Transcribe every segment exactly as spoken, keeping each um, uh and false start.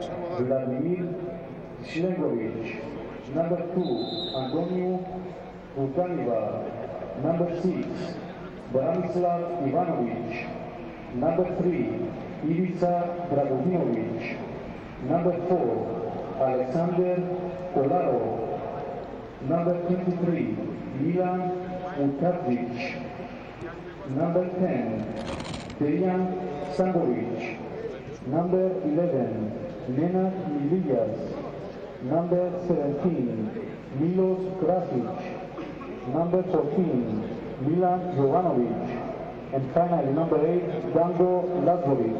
Vladimir Šlegović. Number two, Antonio Vulkaniva. Number six, Branislav Ivanović. Number three, Ivica Dragominović. Number four, Alexander Kolarov. Number twenty-three, Milan Utardzić. Number ten, Dejan Sandović. Number eleven, Nenad Milijas. Number seventeen, Milos Krasic. Number fourteen, Milan Jovanović. And finally, number eight, Dango Lazovic.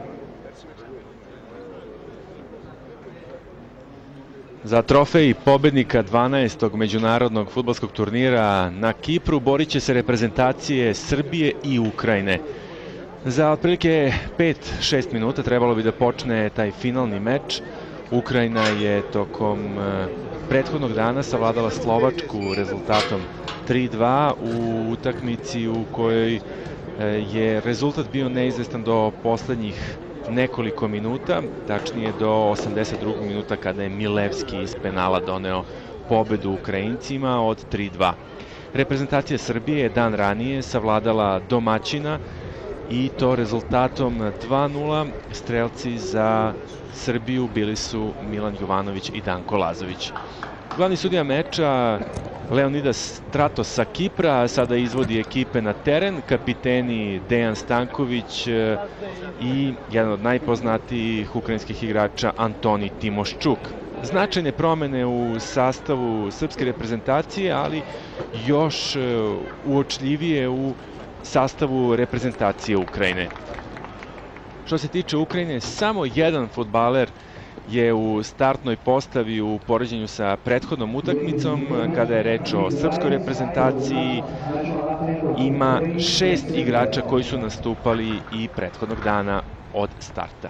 Za trofej pobednika dvanaestog međunarodnog fudbalskog turnira na Kipru borit će se reprezentacije Srbije i Ukrajine. Za otprilike pet šest minuta trebalo bi da počne taj finalni meč. Ukrajina je tokom prethodnog dana savladala Slovačku rezultatom tri dva u utakmici u kojoj je rezultat bio neizvestan do poslednjih nekoliko minuta, tačnije do osamdeset drugog minuta kada je Milevski iz penala doneo pobedu Ukrajincima od tri dva. Reprezentacija Srbije je dan ranije savladala domaćina i to rezultatom dva nula. Strelci za Srbiju bili su Milan Jovanović i Danko Lazović. Glavni sudija meča Leonidas Stratos sa Kipra sada izvodi ekipe na teren, kapiteni Dejan Stanković i jedan od najpoznatijih ukrajinskih igrača Antoni Timoščuk. Značajne promene u sastavu srpske reprezentacije, ali još uočljivije u sastavu reprezentacije Ukrajine. Što se tiče Ukrajine, samo jedan fudbaler je u startnoj postavi u poređenju sa prethodnom utakmicom. Kada je reč o srpskoj reprezentaciji, ima šest igrača koji su nastupali i prethodnog dana od starta.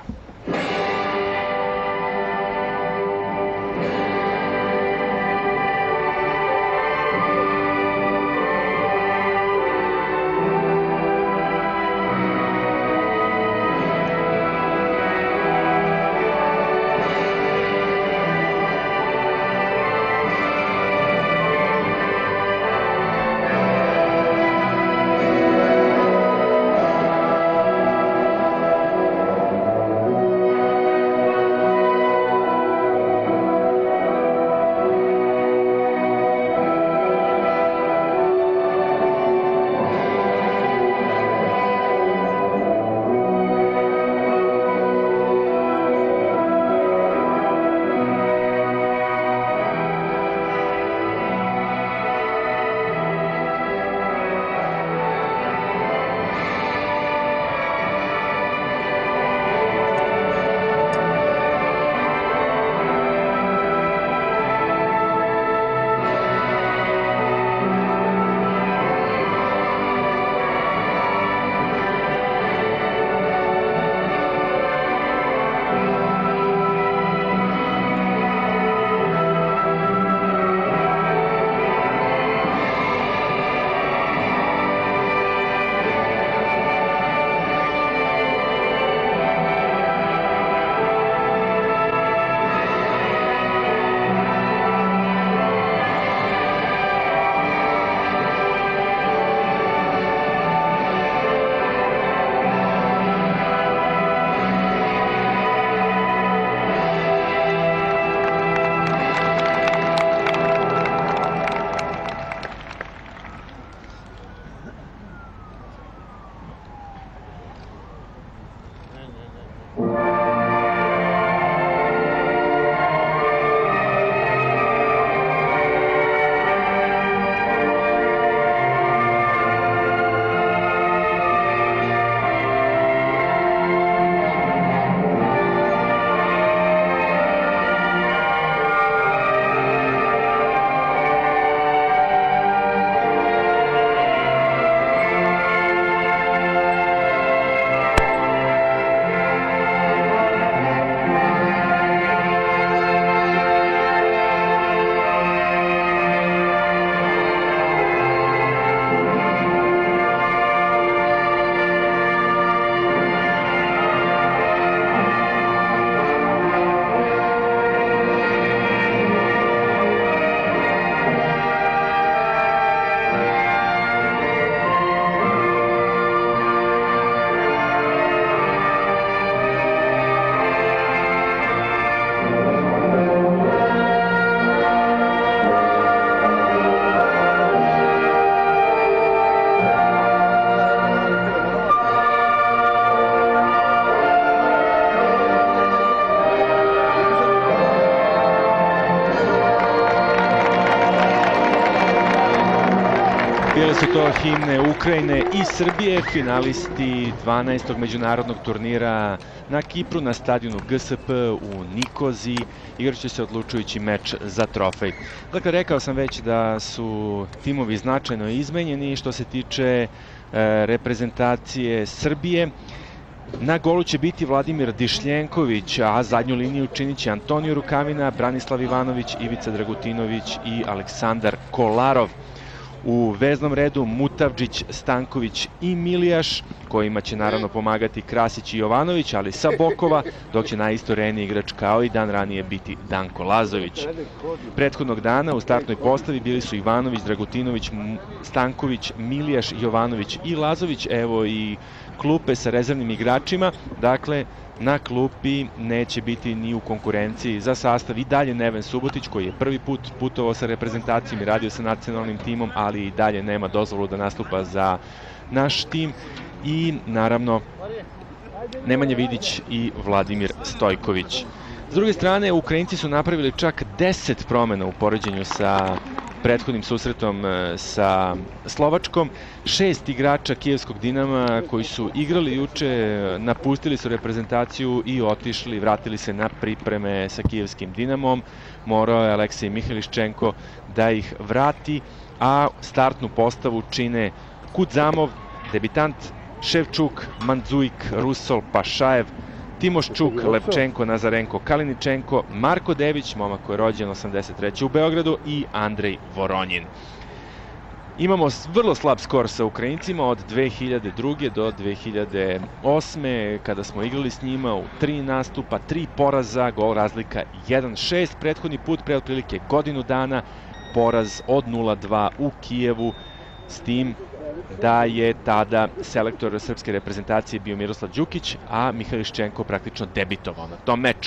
Bile su to himne Ukrajine i Srbije, finalisti dvanaestog međunarodnog turnira na Kipru na stadionu G S P u Nikozi. Igraće se odlučujući meč za trofej. Dakle, rekao sam već da su timovi značajno izmenjeni što se tiče e, reprezentacije Srbije. Na golu će biti Vladimir Dišljenković, a zadnju liniju činit će Antonio Rukavina, Branislav Ivanović, Ivica Dragutinović i Aleksandar Kolarov. U veznom redu Mutavdžić, Stanković i Milijaš, kojima će naravno pomagati Krasić i Jovanović, ali sa bokova, dok će najistoreniji igrač kao i dan ranije biti Danko Lazović. Prethodnog dana u startnoj postavi bili su Ivanović, Dragutinović, Stanković, Milijaš, Jovanović i Lazović, evo i klupe sa rezervnim igračima, dakle na klupi neće biti ni u konkurenciji za sastav i dalje Neven Subotić, koji je prvi put putovao sa reprezentacijom i radio sa nacionalnim timom, ali i dalje nema dozvolu da nastupa za naš tim, i naravno Nemanja Vidić i Vladimir Stojković. S druge strane, Ukrajinci su napravili čak deset promena u poređenju sa prethodnim susretom sa Slovačkom. Šest igrača kijevskog Dinama koji su igrali juče napustili su reprezentaciju i otišli, vratili se na pripreme sa kijevskim Dinamom. Morao je Aleksej Mihajliščenko da ih vrati, a startnu postavu čine Kudzamov, debitant, Ševčuk, Mandzuik, Rusol, Pašajev, Timoščuk, Levčenko, Nazarenko, Kaliničenko, Marko Dević, momak koji je rođen osamdeset treće u Beogradu, i Andrej Voronjin. Imamo vrlo slab skor sa Ukrajincima od dve hiljade druge do dve hiljade osme, kada smo igrali s njima u tri nastupa, tri poraza, gol razlika jedan šest. Prethodni put, pre otprilike godinu dana, poraz od nula dva u Kijevu, s tim da je tada selektor srpske reprezentacije bio Miroslav Đukić, a Mihajliščenko praktično debitovao na tom meču.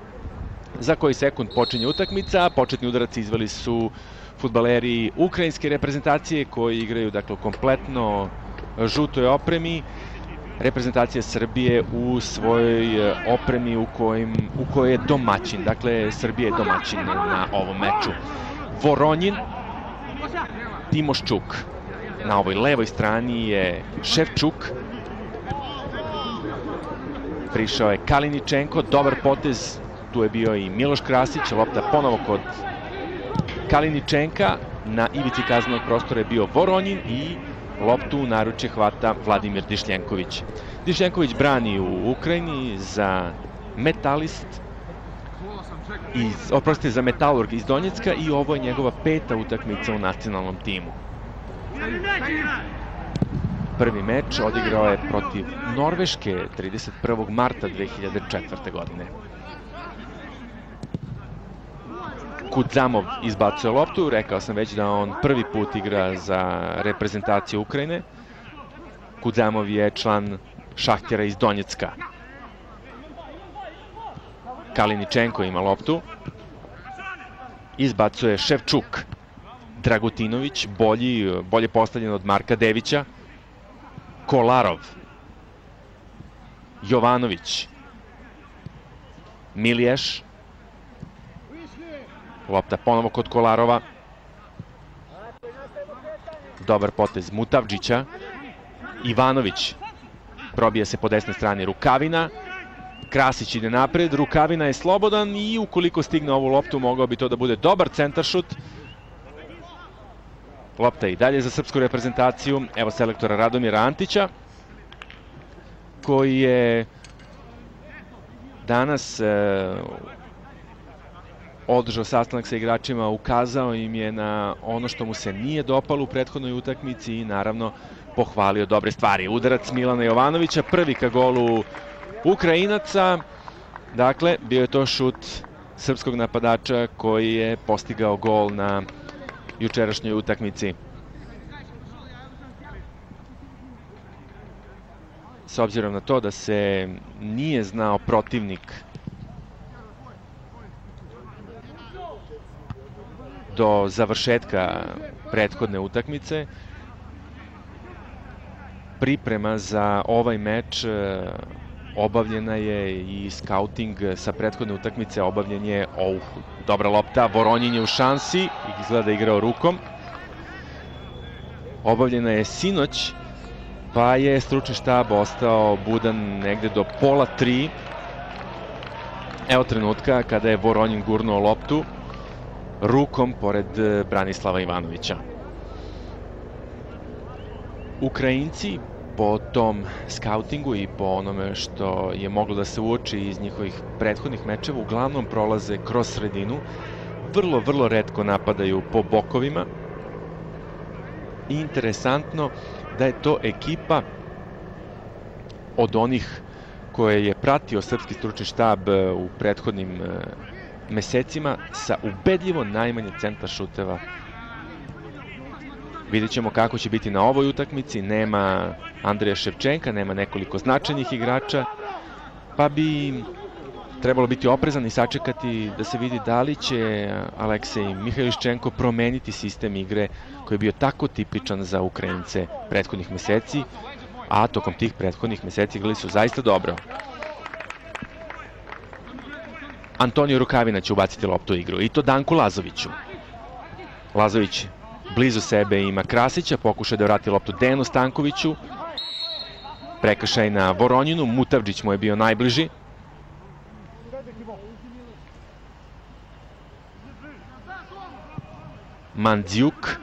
Za koji sekund počinje utakmica, početni udarac izveli su fudbaleri ukrajinske reprezentacije koji igraju dakle kompletno žutoj opremi. Reprezentacija Srbije u svojoj opremi u, kojim, u kojoj je domaćin, dakle Srbija je domaćin na ovom meču. Voronjin, Timoščuk. Na ovoj levoj strani je Ševčuk. Prišao je Kaliničenko, dobar potez, tu je bio i Miloš Krasić, lopta ponovo kod Kaliničenka, na ivici kaznenog prostora je bio Voronjin i loptu u naručje hvata Vladimir Dišljenković. Dišljenković brani u Ukrajini za Metalist, iz, oprostite, za Metalurg iz Donjecka, i ovo je njegova peta utakmica u nacionalnom timu. Prvi meč odigrao je protiv Norveške trideset prvog marta dve hiljade četvrte. godine. Kudzamov izbacuje loptu, rekao sam već da on prvi put igra za reprezentaciju Ukrajine. Kudzamov je član Šahtjera iz Donjecka. Kaliničenko ima loptu. Izbacuje Ševčuk. Dragutinović, bolji, bolje postavljen od Marka Devića. Kolarov. Jovanović. Miliješ. Lopta ponovo kod Kolarova. Dobar potez Mutavdžića. Ivanović. Probija se po desnoj strani Rukavina. Krasić ide napred, Rukavina je slobodan i ukoliko stigne ovu loptu mogao bi to da bude dobar centaršut. Lopta je i dalje za srpsku reprezentaciju. Evo selektora Radomira Antića, koji je danas e, održao sastanak sa igračima, ukazao im je na ono što mu se nije dopalo u prethodnoj utakmici i naravno pohvalio dobre stvari. Udarac Milana Jovanovića, prvi ka golu Ukrajinaca. Dakle, bio je to šut srpskog napadača koji je postigao gol na jučerašnjoj utakmici. S obzirom na to da se nije znao protivnik do završetka prethodne utakmice, priprema za ovaj meč obavljena je i skauting sa prethodne utakmice, obavljen je, oh, dobra lopta, Voronjin je u šansi, izgleda da je igrao rukom. obavljena je sinoć, pa je stručni štab ostao budan negde do pola tri. Evo trenutka kada je Voronjin gurnuo loptu rukom pored Branislava Ivanovića. Ukrajinci po tom skautingu i po onome što je moglo da se uoči iz njihovih prethodnih mečeva uglavnom prolaze kroz sredinu, vrlo, vrlo retko napadaju po bokovima. I interesantno da je to ekipa od onih koje je pratio srpski stručni štab u prethodnim mesecima sa ubedljivo najmanje centar šuteva. Vidjet ćemo kako će biti na ovoj utakmici. Nema Andreja Ševčenka, nema nekoliko značajnih igrača, pa bi trebalo biti oprezan i sačekati da se vidi da li će Aleksej Mihajliščenko promeniti sistem igre koji je bio tako tipičan za Ukrajince prethodnih meseci, a tokom tih prethodnih meseci igrali su zaista dobro. Antonio Rukavina će ubaciti loptu u igru i to Danku Lazoviću. Lazović blizu sebe ima Krasića, pokušaj da vrati loptu Dejanu Stankoviću. Prekršaj na Voronjinu, Mutavdžić mu je bio najbliži. Mandziuk.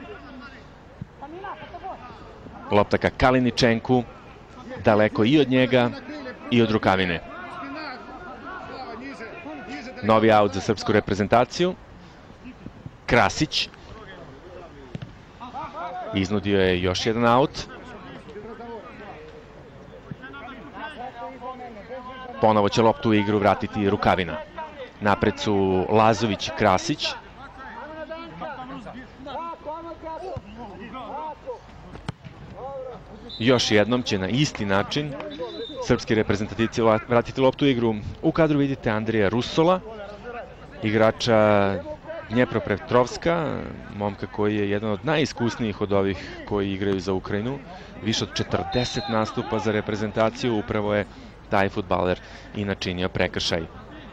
Lopta ka Kaliničenku, daleko i od njega i od Rukavine. Novi aut za srpsku reprezentaciju. Krasić. Iznudio je još jedan aut. Ponovo će loptu u igru vratiti Rukavina. Napred su Lazović i Krasić. Još jednom će na isti način srpski reprezentativci vratiti loptu u igru. U kadru vidite Andrija Rusola, igrača Dnjepropetrovska, momka koji je jedan od najiskusnijih od ovih koji igraju za Ukrajinu. Više od četrdeset nastupa za reprezentaciju, upravo je taj fudbaler i načinio prekršaj.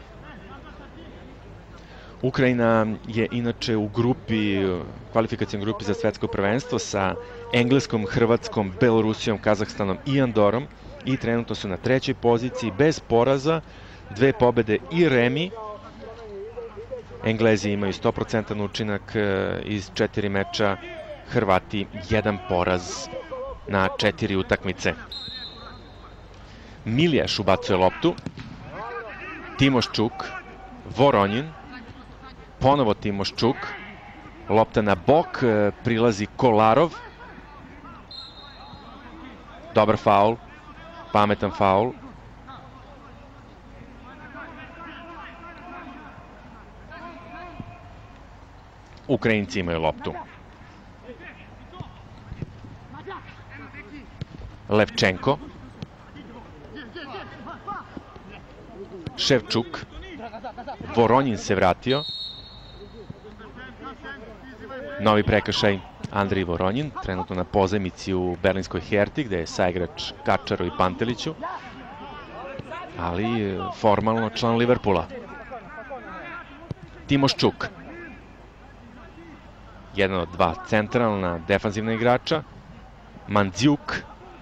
Ukrajina je inače u grupi, kvalifikacijnoj grupi za svetsko prvenstvo sa Engleskom, Hrvatskom, Belorusijom, Kazahstanom i Andorom i trenutno su na trećoj poziciji bez poraza, dve pobede i remi. Englezi imaju sto procenat učinak iz četiri meča, Hrvati jedan poraz na četiri utakmice. Miljaš ubacuje loptu, Timoščuk, Voronjin, ponovo Timoščuk, lopta na bok, prilazi Kolarov. Dobar faul, pametan faul. Ukrajinci imaju loptu. Levčenko. Ševčuk. Voronjin se vratio. Novi prekršaj Andrij Voronjin, trenutno na pozajmici u berlinskoj Herti, gde je saigrač Kačaru i Panteliću, ali formalno član Liverpoola. Timoščuk. Jedan od dva centralna defanzivna igrača. Mandziuk.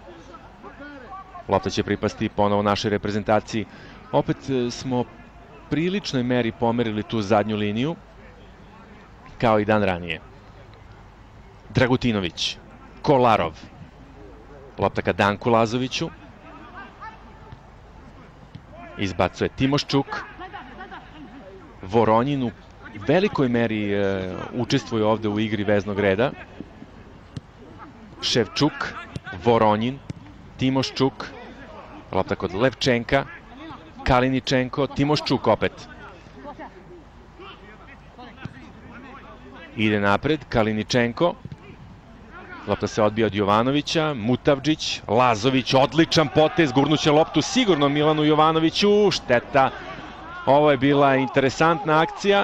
Lopta će pripasti ponovo našoj reprezentaciji. Opet smo priličnoj meri pomerili tu zadnju liniju, kao i dan ranije. Dragutinović, Kolarov, lopta ka Danku Lazoviću, izbacuje Timoščuk, Voronjin u velikoj meri učestvuje ovde u igri veznog reda, Ševčuk, Voronjin, Timoščuk, lopta kod Levčenka, Kaliničenko, Timoščuk opet. Ide napred, Kaliničenko. Lopta se odbija od Jovanovića, Mutavdžić, Lazović, odličan potez, gurnuće loptu sigurno Milanu Jovanoviću, šteta. Ovo je bila interesantna akcija.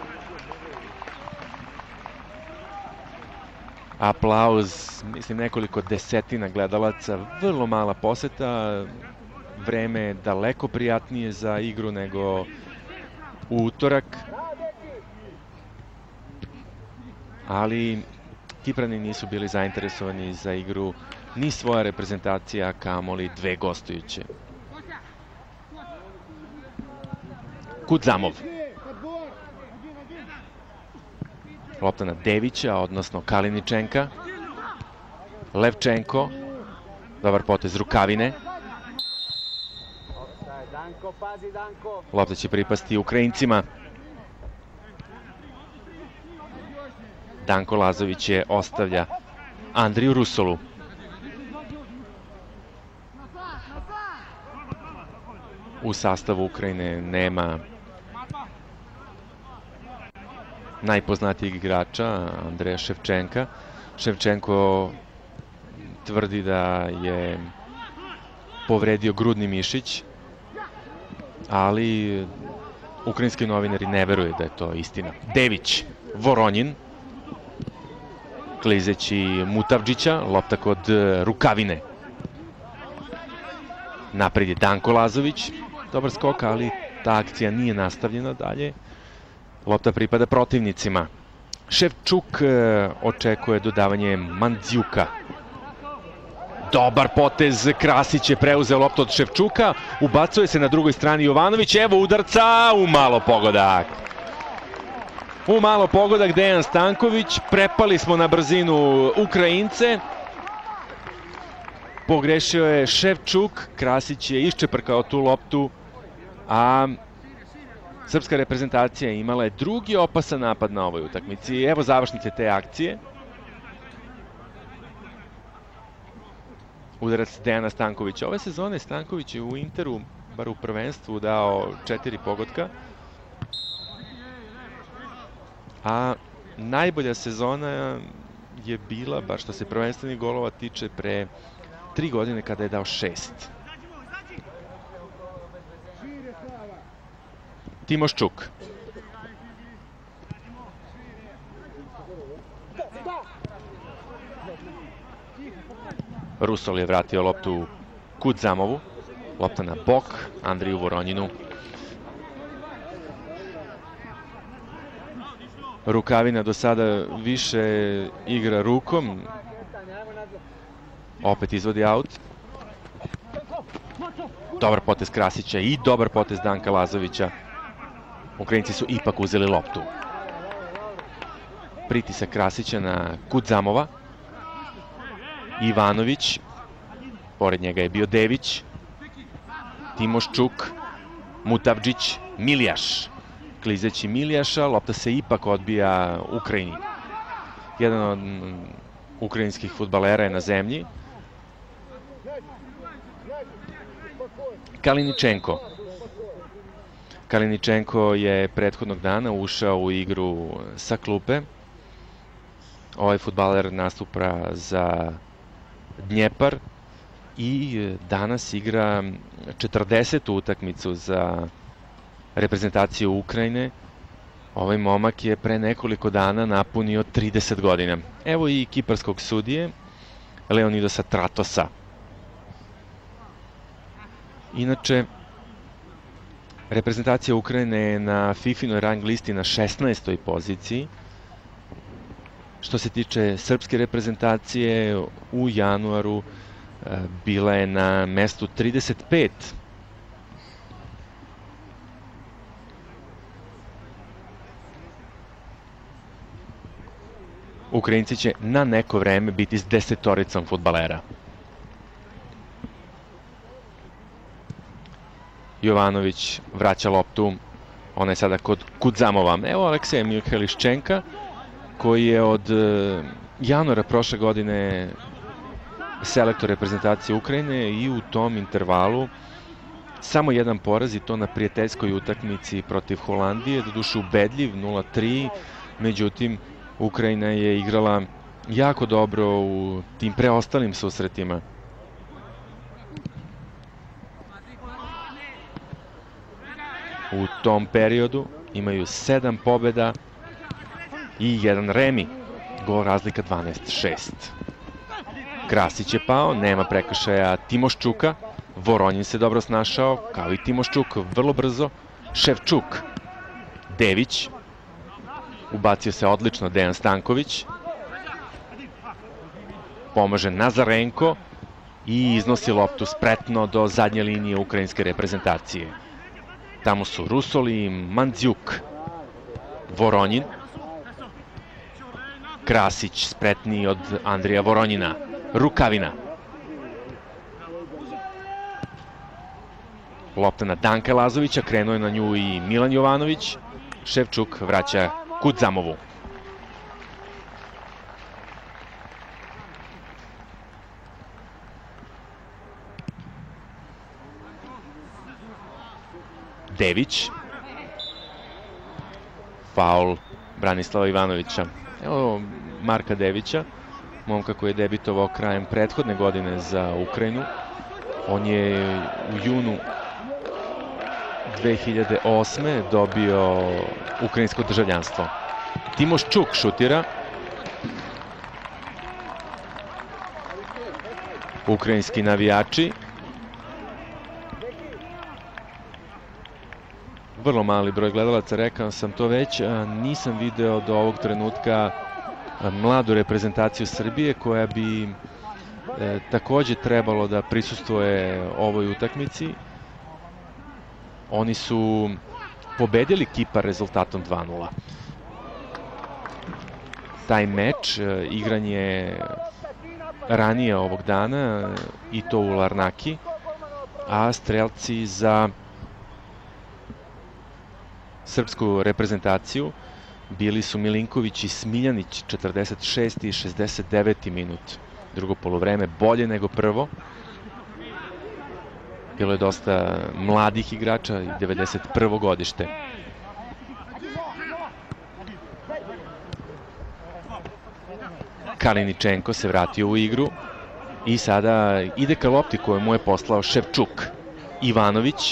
Aplauz, mislim nekoliko desetina gledalaca, vrlo mala poseta, vreme je daleko prijatnije za igru nego u utorak. Ali Kiprani nisu bili zainteresovani za igru ni svoja reprezentacija, kamoli dve gostujuće. Kudzamov. Lopta na Devića, odnosno Kaliničenka. Levčenko. Dobar potez Rukavine. Lopta će pripasti Ukrajincima. Danko Lazović je ostavlja Andriju Rusolu. U sastavu Ukrajine nema najpoznatijeg igrača, Andreja Ševčenka. Ševčenko tvrdi da je povredio grudni mišić, ali ukrajinski novinari ne veruju da je to istina. Dević, Voronjin, klizeći Mutavdžića, lopta kod Rukavine. Napred je Danko Lazović, dobar skok, ali ta akcija nije nastavljena dalje. Lopta pripada protivnicima. Ševčuk očekuje dodavanje Mandzjuka. Dobar potez, Krasić je preuzeo loptu od Ševčuka, ubacuje se na drugoj strani Jovanović, evo udarca, u malo pogodak. U malo pogodak Dejan Stanković, prepali smo na brzinu Ukrajince. Pogrešio je Ševčuk, Krasić je iščeprkao tu loptu, a srpska reprezentacija imala je drugi opasan napad na ovoj utakmici. Evo završnice te akcije. Udarac Dejana Stankovića. Ove sezone Stanković je u Interu, bar u prvenstvu, dao četiri pogotka. A najbolja sezona je bila, bar što se prvenstvenih golova tiče, pre tri godine kada je dao šest. Timoščuk. Rusol je vratio loptu Kudzamovu. Lopta na bok, Andriju Voronjinu. Rukavina do sada više igra rukom. Opet izvodi aut. Dobar potez Krasića i dobar potez Danka Lazovića. Ukrajinci su ipak uzeli loptu. Pritisak Krasića na Kudzamova. Ivanović. Pored njega je bio Dević. Timoščuk. Mutavdžić. Miljaš. Klizeći Miljaša. Lopta se ipak odbija Ukrajini. Jedan od ukrajinskih fudbalera je na zemlji. Kaliničenko. Kaliničenko je prethodnog dana ušao u igru sa klupe. Ovaj fudbaler nastupa za Dnjepar i danas igra četrdesetu utakmicu za reprezentaciju Ukrajine. Ovaj momak je pre nekoliko dana napunio trideset godina. Evo i kiparskog sudije, Leonidosa Tratosa. Inače, reprezentacija Ukrajine je na fifinoj rang listi na šesnaestoj poziciji. Što se tiče srpske reprezentacije, u januaru bila je na mestu trideset pet. Ukrajinci će na neko vreme biti s desetoricom fudbalera. Jovanović vraća loptu, ona je sada kod Kudzamova. Evo Alekseja Mihajliščenka, koji je od januara prošle godine selektor reprezentacije Ukrajine i u tom intervalu samo jedan poraz i to na prijateljskoj utakmici protiv Holandije, doduše ubedljiv nula tri, međutim Ukrajina je igrala jako dobro u tim preostalim susretima. U tom periodu imaju sedam pobjeda i jedan remi. Gol razlika dvanaest šest. Krasić je pao, nema prekršaja Timoščuka. Voronjin se dobro snašao, kao i Timoščuk, vrlo brzo. Ševčuk. Dević. Ubacio se odlično Dejan Stanković. pomaže Nazarenko i iznosi loptu spretno do zadnje linije ukrajinske reprezentacije. Tamo su Rusol i Mandzyuk. Voronjin. Krasić spretniji od Andrija Voronjina. Rukavina. Lopta na Danka Lazovića, krenuo je na nju i Milan Jovanović. Ševčuk vraća Kudzamovu. Dević. Faul Branislava Ivanovića. Evo Marka Devića, momka koji je debitovao krajem prethodne godine za Ukrajinu. On je u junu dve hiljade osme dobio ukrajinsko državljanstvo. Timoščuk šutira. Ukrajinski navijači. Vrlo mali broj gledalaca, rekao sam to već. Nisam video do ovog trenutka mladu reprezentaciju Srbije koja bi e, takođe trebalo da prisustvuje ovoj utakmici. Oni su pobedili Kipar rezultatom dva nula. Taj meč e, igran je ranije ovog dana i to u Larnaki, a strelci za srpsku reprezentaciju bili su Milinković i Smiljanić, četrdeset šesti i šezdeset deveti minut. Drugo poluvreme bolje nego prvo. Bilo je dosta mladih igrača i devedeset prvo godište. Kaliničenko se vratio u igru i sada ide ka lopti koju mu je poslao Ševčuk. Ivanović.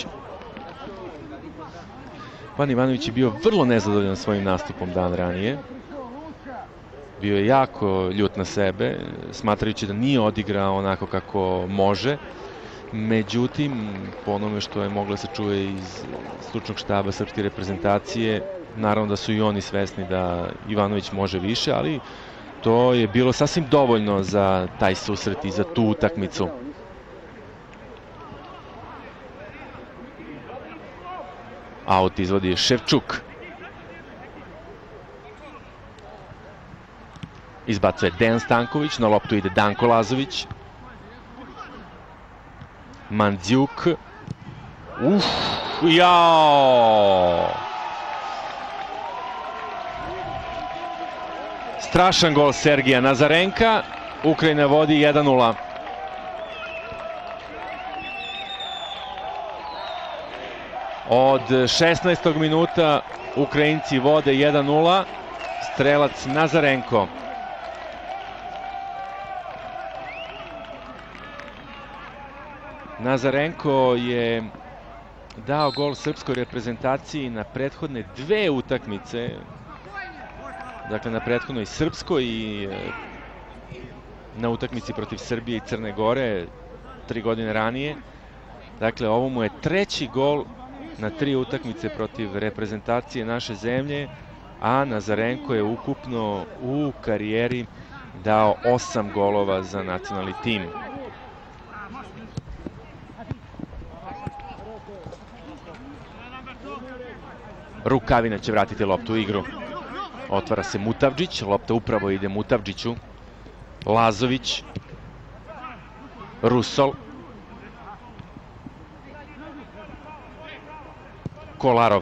Pan Ivanović je bio vrlo nezadovoljan svojim nastupom dan ranije. Bio je jako ljut na sebe, smatrajući da nije odigrao onako kako može. Međutim, po onome što je moglo se čuje iz stručnog štaba srpske reprezentacije, naravno da su i oni svesni da Ivanović može više, ali to je bilo sasvim dovoljno za taj susret i za tu utakmicu. Aut izvodi Ševčuk. Izbacuje Dejan Stanković, na loptu ide Danko Lazović. Mandzyuk. Uf, jao! Strašan gol Sergija Nazarenka. Ukrajina vodi jedan nula. Od šesnaestog minuta Ukrajinci vode jedan nula. Strelac Nazarenko. Nazarenko je dao gol srpskoj reprezentaciji na prethodne dve utakmice. Dakle, na prethodnoj srpskoj i na utakmici protiv Srbije i Crne Gore tri godine ranije. Dakle, ovo mu je treći gol na tri utakmice protiv reprezentacije naše zemlje, a Nazarenko je ukupno u karijeri dao osam golova za nacionalni tim. Rukavina će vratiti loptu u igru. Otvara se Mutavdžić, lopta upravo ide Mutavdžiću. Lazović. Rusol. Kolarov.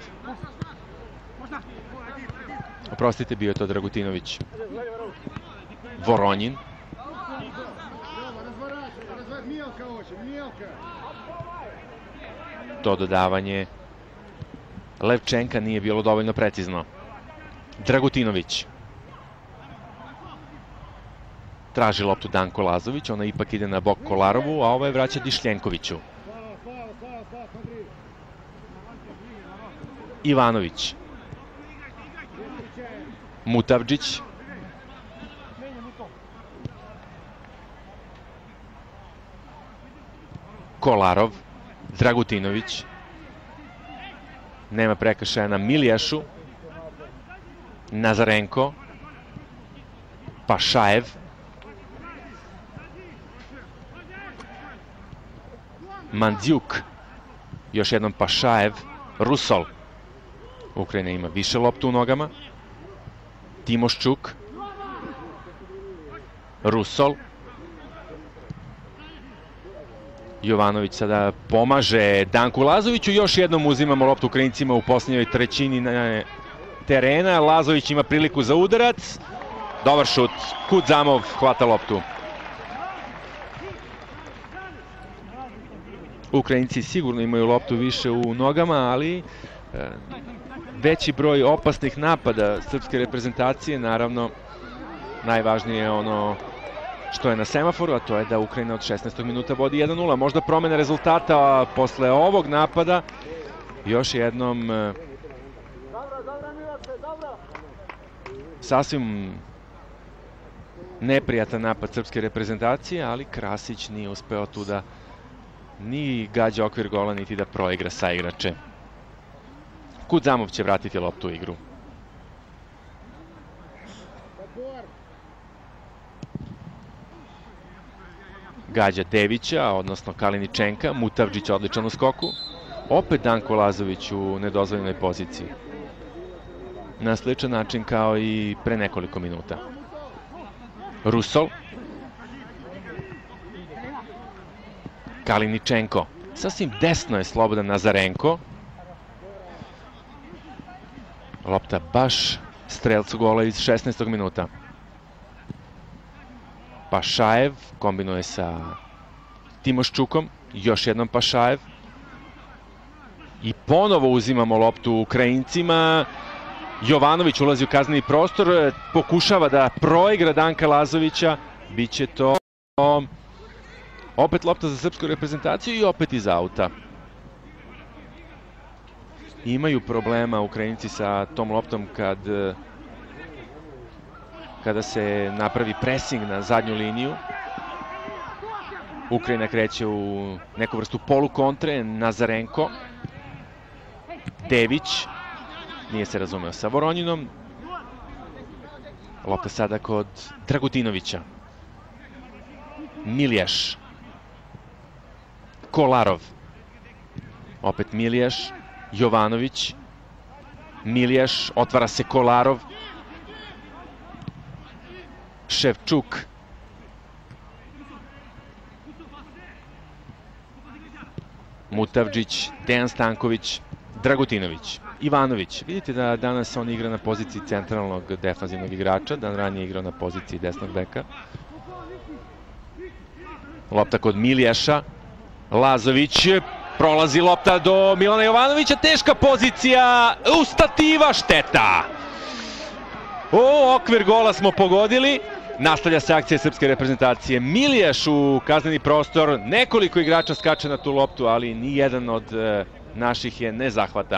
Oprostite, bio je to Dragutinović. Voronjin. To dodavanje Levčenka nije bilo dovoljno precizno. Dragutinović. Traži loptu Danko Lazović, ona ipak ide na bok Kolarovu, a ovo je vraća Dišljenkoviću. Ivanović. Mutavdžić. Kolarov. Dragutinović. Nema prekršaja na Milijašu. Nazarenko. Pašajev. Mandzyuk, još jednom Pašajev, Rusol. Ukrajina ima više loptu u nogama. Timoščuk, Rusol. Jovanović sada pomaže Danku Lazoviću, još jednom uzimamo loptu Ukrajincima u posljednjoj trećini terena. Lazović ima priliku za udarac, dobar šut, Kudzamov hvata loptu. Ukrajinci sigurno imaju loptu više u nogama, ali veći broj opasnih napada srpske reprezentacije, naravno najvažnije je ono što je na semaforu, a to je da Ukrajina od šesnaestog minuta vodi jedan nula. Možda promena rezultata posle ovog napada. Još jednom sasvim neprijatan napad srpske reprezentacije, ali Krasić nije uspeo tu da ni gađa okvir gola, niti da proigra saigrače. Kudzamov će vratiti loptu u igru. Gađa Devića, odnosno Kaliničenka, Mutavdžić odličan u skoku. Opet Danko Lazović u nedozvoljenoj poziciji. Na sličan način kao i pre nekoliko minuta. Rusol. Kaliničenko. Sasvim desno je slobodan Nazarenko. Lopta baš strelcu gola iz šesnaestog minuta. Pašajev kombinuje sa Timoščukom, još jednom Pašajev. I ponovo uzimamo loptu Ukrajincima. Jovanović ulazi u kazneni prostor, pokušava da proigra Danka Lazovića. Biće to opet lopta za srpsku reprezentaciju i opet iz auta. Imaju problema Ukrajinci sa tom loptom kad kada se napravi presing na zadnju liniju. Ukrajina kreće u neku vrstu polukontre. Nazarenko. Dević. Nije se razumeo sa Voronjinom. Lopta sada kod Dragutinovića. Miljaš. Kolarov. Opet Miljaš. Jovanović. Miljaš. Otvara se Kolarov. Ševčuk. Mutavdžić, Dejan Stanković, Dragutinović, Ivanović. Vidite da danas on igra na poziciji centralnog defanzivnog igrača, dan ranije igrao na poziciji desnog beka. Lopta kod Miljaša. Lazović, prolazi lopta do Milana Jovanovića, teška pozicija, u stativa, šteta. O, okvir gola smo pogodili. Nastavlja se akcija srpske reprezentacije. Miljaš u kazneni prostor, nekoliko igrača skače na tu loptu, ali nijedan od naših je ne zahvata.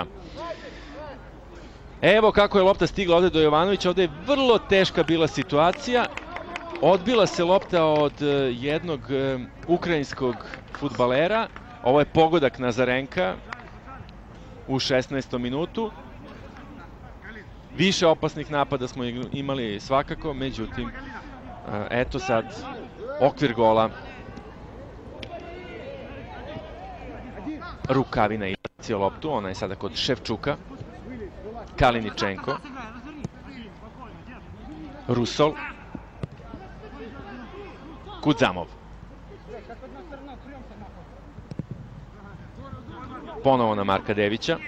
Evo kako je lopta stigla ovde do Jovanovića, ovde je vrlo teška bila situacija. Odbila se lopta od jednog ukrajinskog fudbalera. Ovo je pogodak Nazarenka u šesnaestom minutu. Više opasnih napada smo imali svakako, međutim, eto sad okvir gola. Rukavina izbacio loptu, ona je sada kod Ševčuka. Kaliničenko. Rusol. Kudzamov. Ponovo na Marka Devića.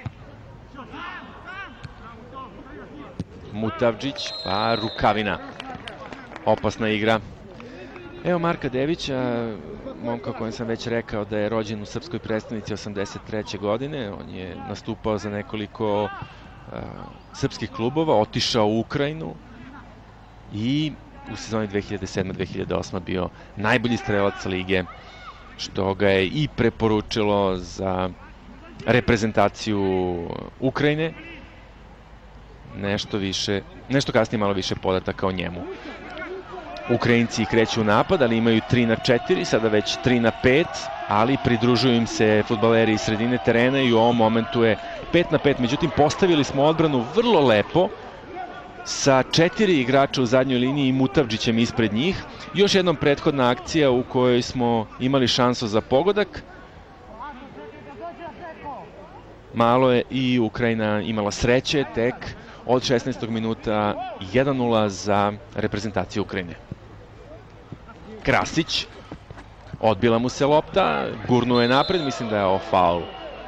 Mutavdžić, pa Rukavina. Opasna igra. Evo Marka Devića, momka kojem sam već rekao da je rođen u srpskoj prestonici osamdeset treće godine. On je nastupao za nekoliko uh, srpskih klubova, otišao u Ukrajinu i u sezoni dve hiljade sedme dve hiljade osme bio najbolji strelac lige, što ga je i preporučilo za reprezentaciju Ukrajine. Nešto više, nešto kasnije malo više podataka o njemu. Ukrajinci kreću u napad, ali imaju tri na četiri, sada već tri na pet, ali pridružuju im se fudbaleri iz sredine terena i u ovom momentu je pet na pet. Međutim, postavili smo odbranu vrlo lepo, sa četiri igrača u zadnjoj liniji i Mutavdžićem ispred njih. Još jednom prethodna akcija u kojoj smo imali šansu za pogodak. malo je i Ukrajina imala sreće, tek od šesnaestog minuta jedan nula za reprezentaciju Ukrajine. Krasić, odbila mu se lopta, gurnuo je napred, mislim da je ovo faul.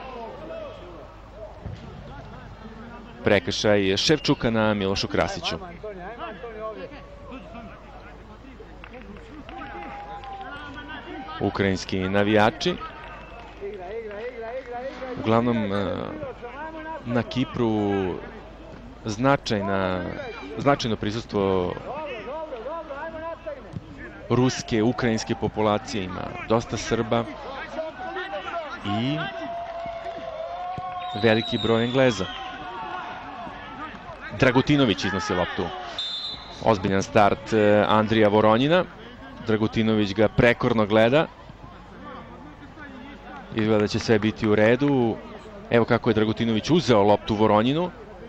Prekršaj Ševčuka na Milošu Krasiću. Ukrajinski navijači. Uglavnom, na Kipru značajna, značajno prisustvo ruske, ukrajinske populacije, ima dosta Srba i veliki broj Engleza. Dragutinović iznosi loptu. Ozbiljan start Andrija Voronjina. Dragutinović ga prekorno gleda. Izgleda da će sve biti u redu. Evo kako je Dragutinović uzeo loptu Voronjinu.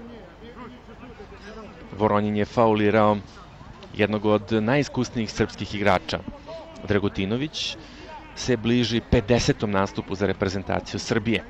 Voronjin je faulirao jednog od najiskusnijih srpskih igrača. Dragutinović se bliži pedesetom nastupu za reprezentaciju Srbije.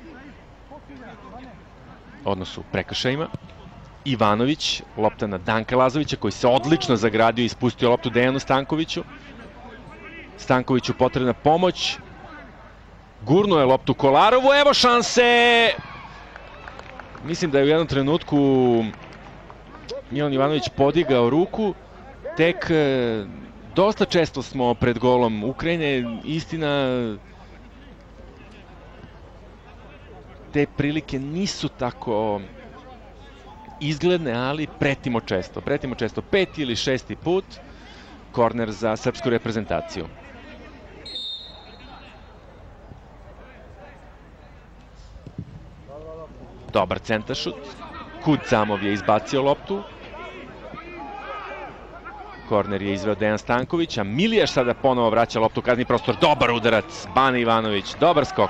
Odnosu prekršajima. Ivanović, lopta na Danka Lazovića koji se odlično zagradio i ispustio loptu Dejanu Stankoviću. Stankoviću potrebna pomoć. Gurnuo je loptu Kolarovu, evo šanse! Mislim da je u jednom trenutku Milan Ivanović podigao ruku. Tek dosta često smo pred golom Ukrajine. Istina, te prilike nisu tako izgledne, ali pretimo često. Pretimo često peti ili šesti put. Korner za srpsku reprezentaciju. Dobar centaršut. Kudzamov je izbacio loptu. Korner je izveo Dejan Stanković, a Milijaš sada ponovo vraća loptu u kazni prostor. Dobar udarac, Bane Ivanović, dobar skok.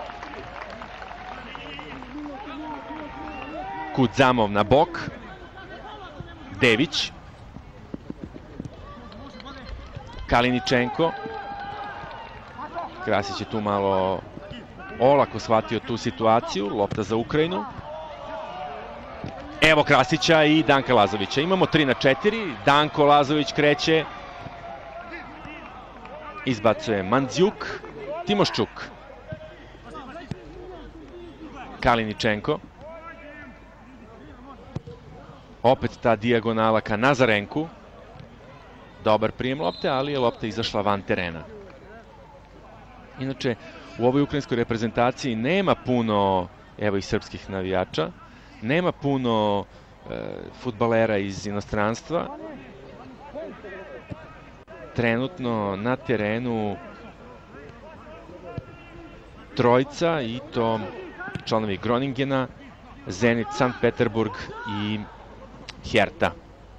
Kudzamov na bok. Dević. Kaliničenko. Krasić je tu malo olako shvatio tu situaciju. Lopta za Ukrajinu. Evo Krasića i Danka Lazovića. Imamo tri na četiri. Danko Lazović kreće. Izbacuje Mandzjuk. Timoščuk. Kaliničenko. Opet ta dijagonala ka Nazarenku. Dobar prijem lopte, ali je lopta izašla van terena. Inače, u ovoj ukrajinskoj reprezentaciji nema puno, evo i srpskih navijača, nema puno e, fudbalera iz inostranstva. Trenutno na terenu trojca, i to članovi Groningena, Zenit, Sankt Peterburg i Herta.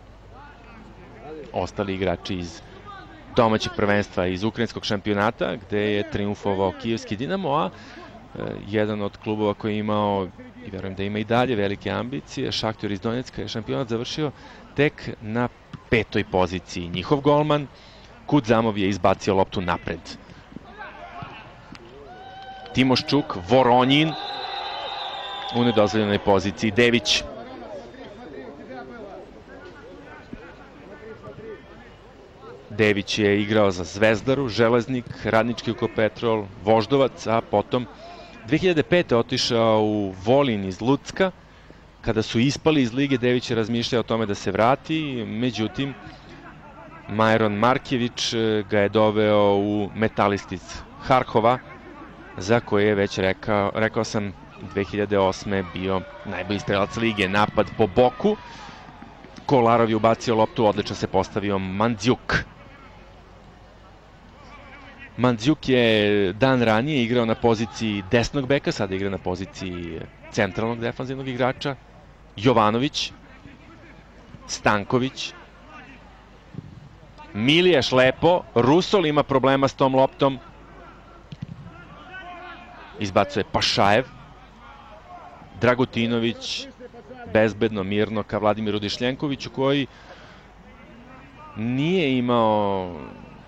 Ostali igrači iz domaćeg prvenstva, iz ukrajinskog šampionata, gde je triumfovao Kijevski Dinamo, a e, jedan od klubova koji je imao, i verujem da ima i dalje, velike ambicije, Šahtjor iz Donjecka, je šampionat završio tek na petoj poziciji. Njihov golman Kudzamov je izbacio loptu napred. Timoščuk, Voronjin u nedozvoljenoj poziciji. Dević. Dević je igrao za Zvezdaru, Železnik, Radnički Ukopetrol, Voždovac, a potom dve hiljade pete. otišao u Volin iz Lucka. Kada su ispali iz lige, Dević je razmišljao o tome da se vrati, međutim, Majron Markjević ga je doveo u Metalist iz Harkova, za koje je već rekao, rekao sam, dve hiljade osme. bio najbolji strelac lige. Napad po boku. Kolarov je ubacio loptu, odlično se postavio Mandzjuk. Mandzjuk je dan ranije igrao na poziciji desnog beka, sada igra na poziciji centralnog defanzivnog igrača. Jovanović. Stanković. Milijaš lepo. Rusol ima problema s tom loptom. Izbacuje Pašajev. Dragutinović bezbedno, mirno ka Vladimiru Dišljenkoviću, koji nije imao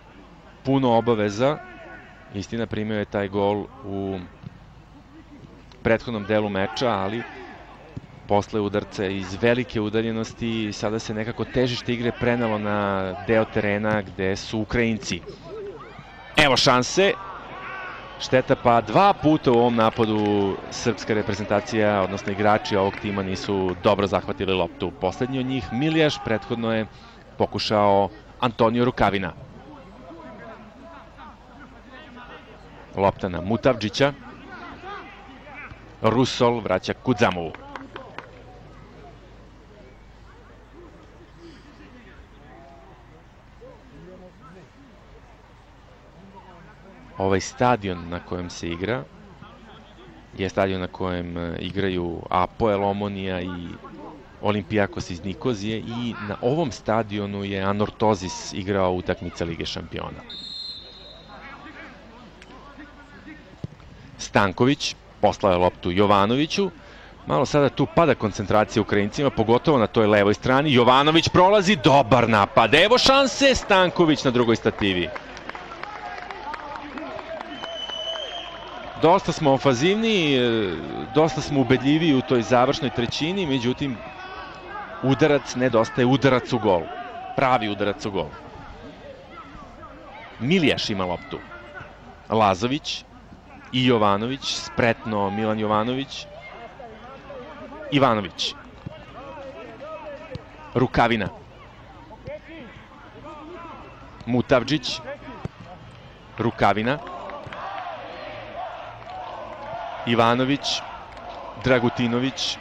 puno obaveza. Istina, primio je taj gol u prethodnom delu meča, ali posle udarca iz velike udaljenosti sada se nekako težište igre prenelo na deo terena gde su Ukrajinci. Evo šanse. Šteta pa dva puta u ovom napadu srpska reprezentacija, odnosno igrači ovog tima nisu dobro zahvatili loptu. Poslednji od njih Miljaš, prethodno je pokušao Antonio Rukavina. Lopta na Mutavdžića. Rusol vraća Kudzamovu. Ovaj stadion na kojem se igra je stadion na kojem igraju Apoel Omonija i Olimpijakos iz Nikozije i na ovom stadionu je Anortozis igrao utakmice Lige šampiona. Stanković poslao je loptu Jovanoviću. Malo sada tu pada koncentracija Ukrajincima, pogotovo na toj levoj strani. Jovanović prolazi, dobar napad. Evo šanse, Stanković na drugoj stativi. Dosta smo ofazivni, dosta smo ubedljiviji u toj završnoj trećini, međutim, udarac nedostaje, udarac u gol. Pravi udarac u gol. Miljaš ima loptu. Lazović i Jovanović, spretno Milan Jovanović. Ivanović. Rukavina. Mutavdžić. Rukavina. Ivanović, Dragutinović,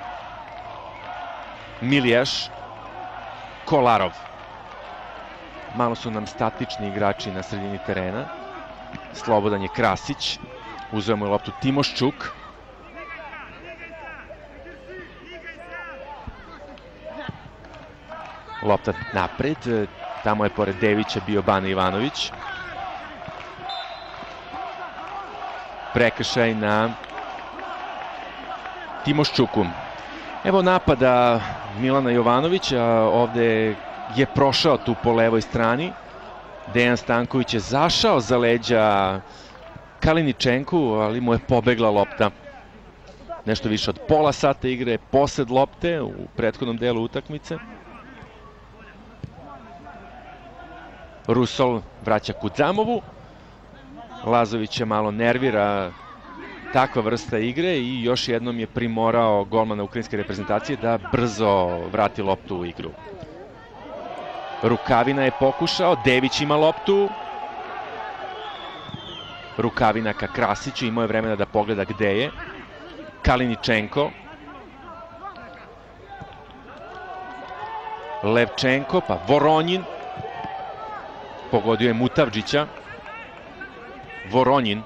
Miljaš, Kolarov. Malo su nam statični igrači na sredini terena. Slobodan je Krasić. Uzeo mu je loptu Timoščuk. Lopta napred. Tamo je pored Devića bio Bana Ivanović. Prekršaj na Timoščuku. Evo napada Milana Jovanovića, ovde je prošao tu po levoj strani. Dejan Stanković je zašao za leđa Kaliničenku, ali mu je pobegla lopta. Nešto više od pola sata igre, posed lopte u prethodnom delu utakmice. Rusol vraća Kudzamovu. Lazović je malo nervira takva vrsta igre i još jednom je primorao golmana ukrajinske reprezentacije da brzo vrati loptu u igru. Rukavina je pokušao, Dević ima loptu. Rukavina ka Krasiću, imao je vremena da pogleda gde je. Kaliničenko. Levčenko, pa Voronjin. Pogodio je Mutavdžića. Voronjin.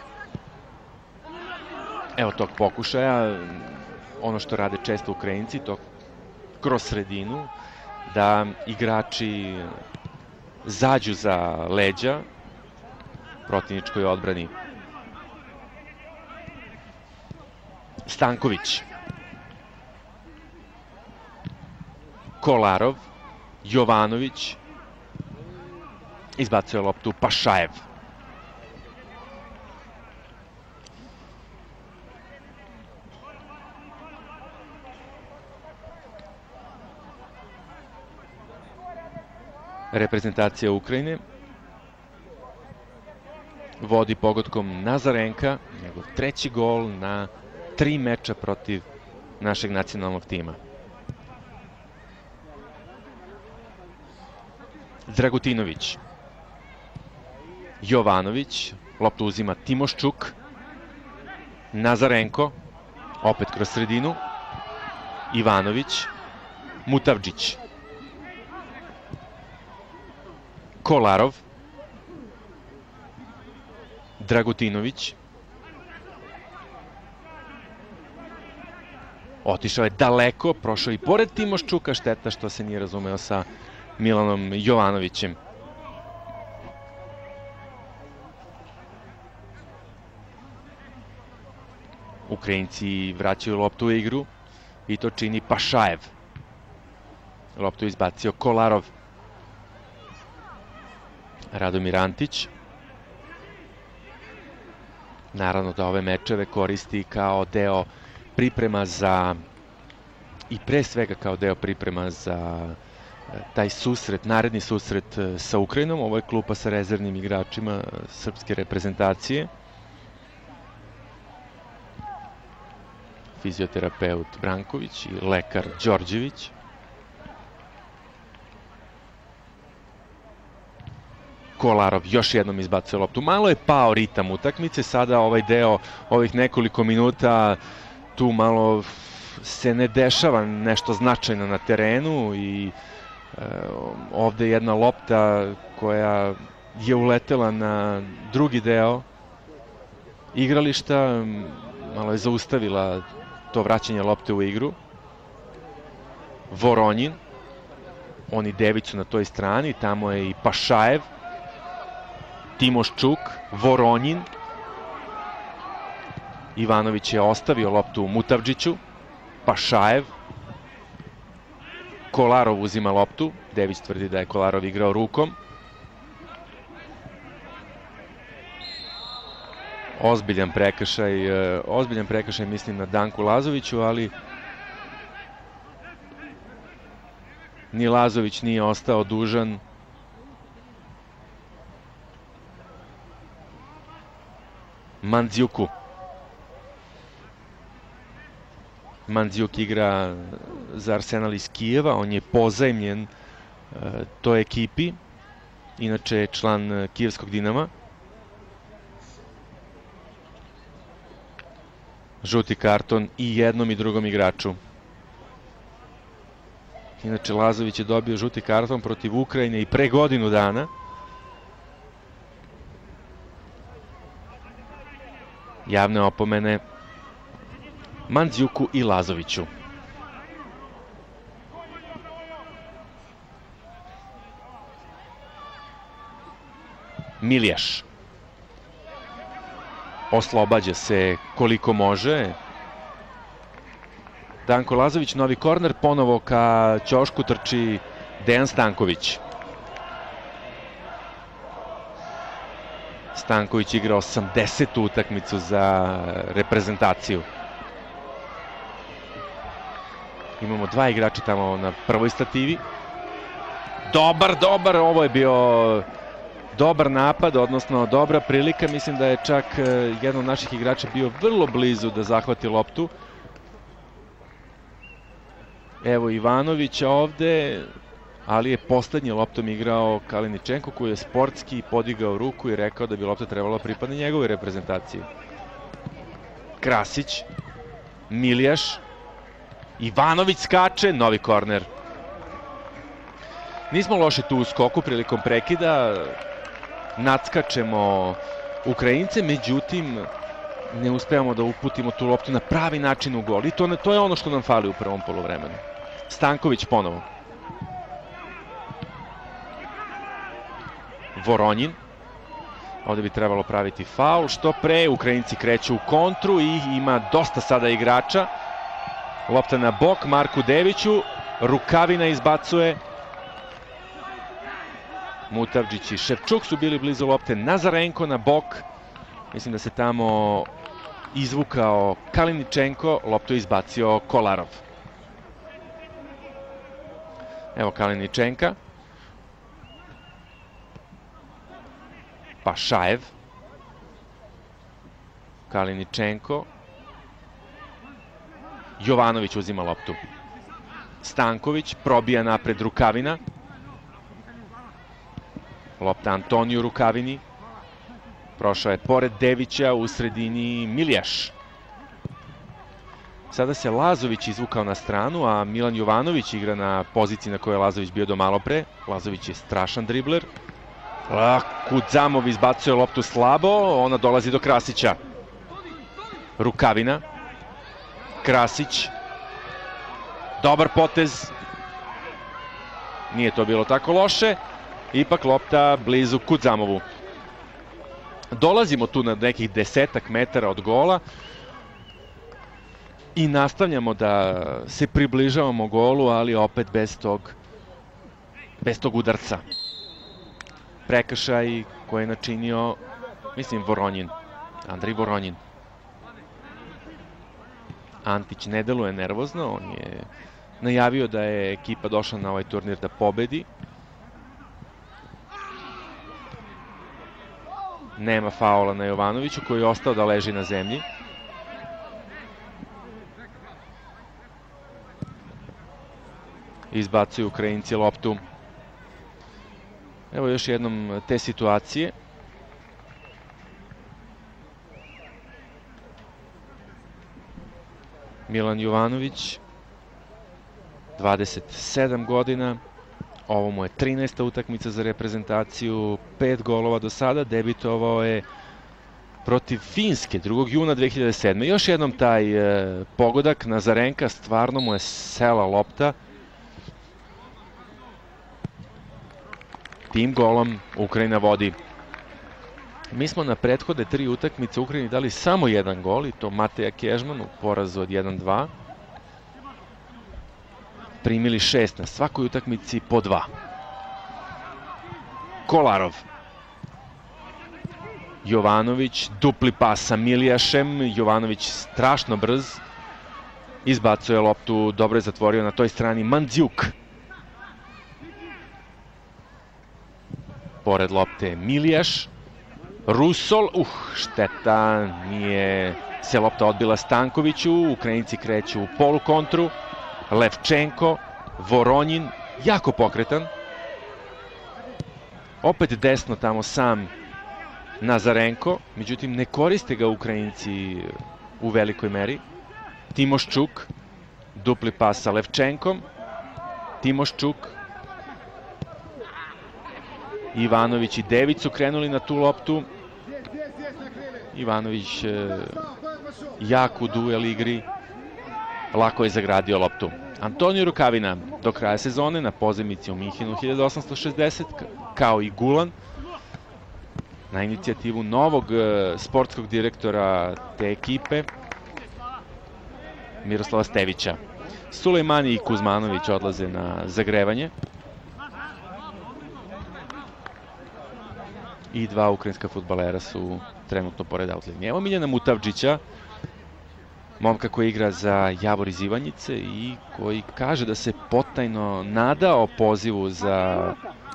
Evo tog pokušaja, ono što rade često Ukrajinci, to kroz sredinu, da igrači zađu za leđa protivničkoj odbrani. Stanković. Kolarov. Jovanović. Izbacuje loptu Pašajev. Reprezentacija Ukrajine vodi pogodkom Nazarenka, njegov treći gol na tri meča protiv našeg nacionalnog tima. Dragutinović. Jovanović, loptu uzima Timoščuk. Nazarenko, opet kroz sredinu. Ivanović. Mutavdžić. Kolarov. Dragutinović. Otišao je daleko, prošao i pored Timoščuka, šteta što se nije razumeo sa Milanom Jovanovićem. Ukrajinci vraćaju loptu u igru i to čini Pašajev. Loptu izbacio Kolarov. Radomir Antić. Naravno da ove mečeve koristi kao deo priprema za, i pre svega kao deo priprema za taj susret, naredni susret sa Ukrajinom. Ovo je klupa sa rezervnim igračima srpske reprezentacije. Fizioterapeut Branković i lekar Đorđević. Kolarov još jednom izbacuje loptu. Malo je pao ritam utakmice, sada ovaj deo, ovih nekoliko minuta, tu malo se ne dešava nešto značajno na terenu i e, ovde jedna lopta koja je uletela na drugi deo igrališta, malo je zaustavila to vraćanje lopte u igru. Voronjin, oni devicu na toj strani, tamo je i Pašajev, Timoščuk, Voronjin. Ivanović je ostavio loptu u Mutavdžiću. Pašajev. Kolarov uzima loptu. Dević tvrdi da je Kolarov igrao rukom. Ozbiljan prekršaj, ozbiljan prekršaj mislim na Danku Lazoviću, ali ni Lazović nije ostao dužan. Mandzijuku. Mandzijuk igra za Arsenal iz Kijeva, on je pozajmljen uh, toj ekipi, inače je član uh, kijevskog Dinama. Žuti karton i jednom i drugom igraču. Inače Lazović je dobio žuti karton protiv Ukrajine i pre godinu dana. Javne opomene Mandzijuku i Lazoviću. Miljaš oslobađa se koliko može. Danko Lazović, novi korner, ponovo ka ćošku trči Dejan Stanković. Stanković igra osamdesetu utakmicu za reprezentaciju. Imamo dva igrača tamo na prvoj stativi. Dobar, dobar, ovo je bio dobar napad, odnosno dobra prilika. Mislim da je čak jedan od naših igrača bio vrlo blizu da zahvati loptu. Evo Ivanovića ovde, ali je poslednji loptom igrao Kaliničenko, koji je sportski podigao ruku i rekao da bi lopta trebala pripadne njegove reprezentacije. Krasić, Miljaš, Ivanović skače, novi korner. Nismo loši tu u skoku prilikom prekida, nadskačemo Ukrajince, međutim ne uspevamo da uputimo tu loptu na pravi način u gol i to, to je ono što nam fali u prvom poluvremenu. Stanković ponovo. Voronjin. Ovde bi trebalo praviti faul. Što pre, Ukrajinci kreću u kontru i ima dosta sada igrača. Lopta na bok Marku Deviću. Rukavina izbacuje. Mutavdžić i Ševčuk su bili blizu lopte. Nazarenko na bok. Mislim da se tamo izvukao Kaliničenko. Loptu izbacio Kolarov. Evo Kaliničenka. Pašajev. Kaliničenko. Jovanović uzima loptu. Stanković probija napred Rukavina. Lopta Antoniju Rukavini. Prošao je pored Devića, u sredini Miljaš. Sada se Lazović izvukao na stranu, a Milan Jovanović igra na poziciji na kojoj je Lazović bio do malo pre. Lazović je strašan dribler. Kudzamov izbacuje loptu slabo, ona dolazi do Krasića. Rukavina. Krasić. Dobar potez. Nije to bilo tako loše. Ipak lopta blizu Kudzamovu. Dolazimo tu na nekih desetak metara od gola i nastavljamo da se približavamo golu, ali opet bez tog, bez tog udarca. Prekršaj koji je načinio, mislim, Voronjin. Andrej Voronjin. Antić ne deluje nervozno, on je najavio da je ekipa došla na ovaj turnir da pobedi. Nema faula na Jovanoviću koji je ostao da leži na zemlji. Izbacuju Ukrajinci loptu. Evo još jednom te situacije. Milan Jovanović, dvadeset sedam godina, ovo mu je trinaesta utakmica za reprezentaciju, pet golova do sada, debitovao je protiv Finske drugog juna dve hiljade sedme. Još jednom taj e, pogodak Nazarenka, stvarno mu je sela lopta. Tim golom Ukrajina vodi. Mi smo na prethodne tri utakmice Ukrajini dali samo jedan gol, i to Mateja Kežman u porazu od jedan dva. Primili šest na svakoj utakmici po dva. Kolarov. Jovanović, dupli pas sa Milijašem. Jovanović strašno brz. Izbacuje loptu, dobro je zatvorio na toj strani Mandziuk. Pored lopte Milijaš. Rusol, uh, šteta, nije se lopta odbila Stankoviću, Ukrajinci kreću u polukontru, Levčenko, Voronjin, jako pokretan, opet desno tamo sam Nazarenko, međutim ne koriste ga Ukrajinci u velikoj meri. Timoščuk, dupli pas sa Levčenkom, Timoščuk, Ivanović i Dević su krenuli na tu loptu. Ivanović e, jak u duel igri, lako je zagradio loptu. Antonio Rukavina do kraja sezone na pozemici u Minhenu hiljadu osamsto šezdeset, kao i Gulan, na inicijativu novog e, sportskog direktora te ekipe, Miroslava Stevića. Sulejmani i Kuzmanović odlaze na zagrevanje. I dva ukrajinska fudbalera su trenutno pored outlinije. Evo Miljana Mutavdžića, momka koji igra za Javor iz Ivanjice i koji kaže da se potajno nadao pozivu za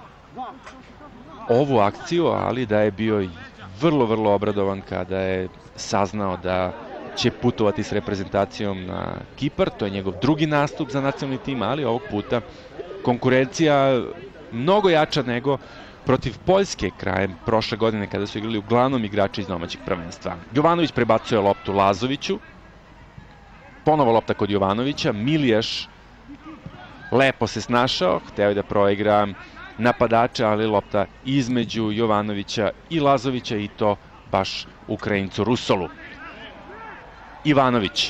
ovu akciju, ali da je bio vrlo, vrlo obradovan kada je saznao da će putovati s reprezentacijom na Kipar. To je njegov drugi nastup za nacionalni tim, ali ovog puta konkurencija mnogo jača nego protiv Poljske krajem prošle godine kada su igrali uglavnom igrači iz domaćeg prvenstva. Jovanović prebacuje loptu Lazoviću. Ponovo lopta kod Jovanovića. Milijaš lepo se snašao, hteo je da proigra napadača, ali lopta između Jovanovića i Lazovića i to baš Ukrajincu Rusolu. Ivanović.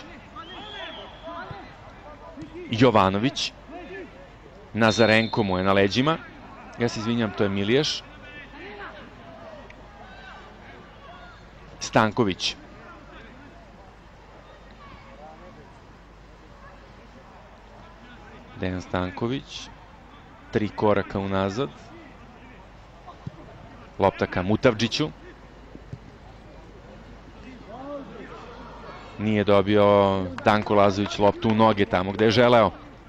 Jovanović. Nazarenko mu je na leđima. Ja se izvinjam, to je Milijaš. Stanković. Dejan Stanković. Tri koraka unazad. Lopta ka Mutavdžiću. Nije dobio Danko Lazović loptu u noge tamo gde je želeo.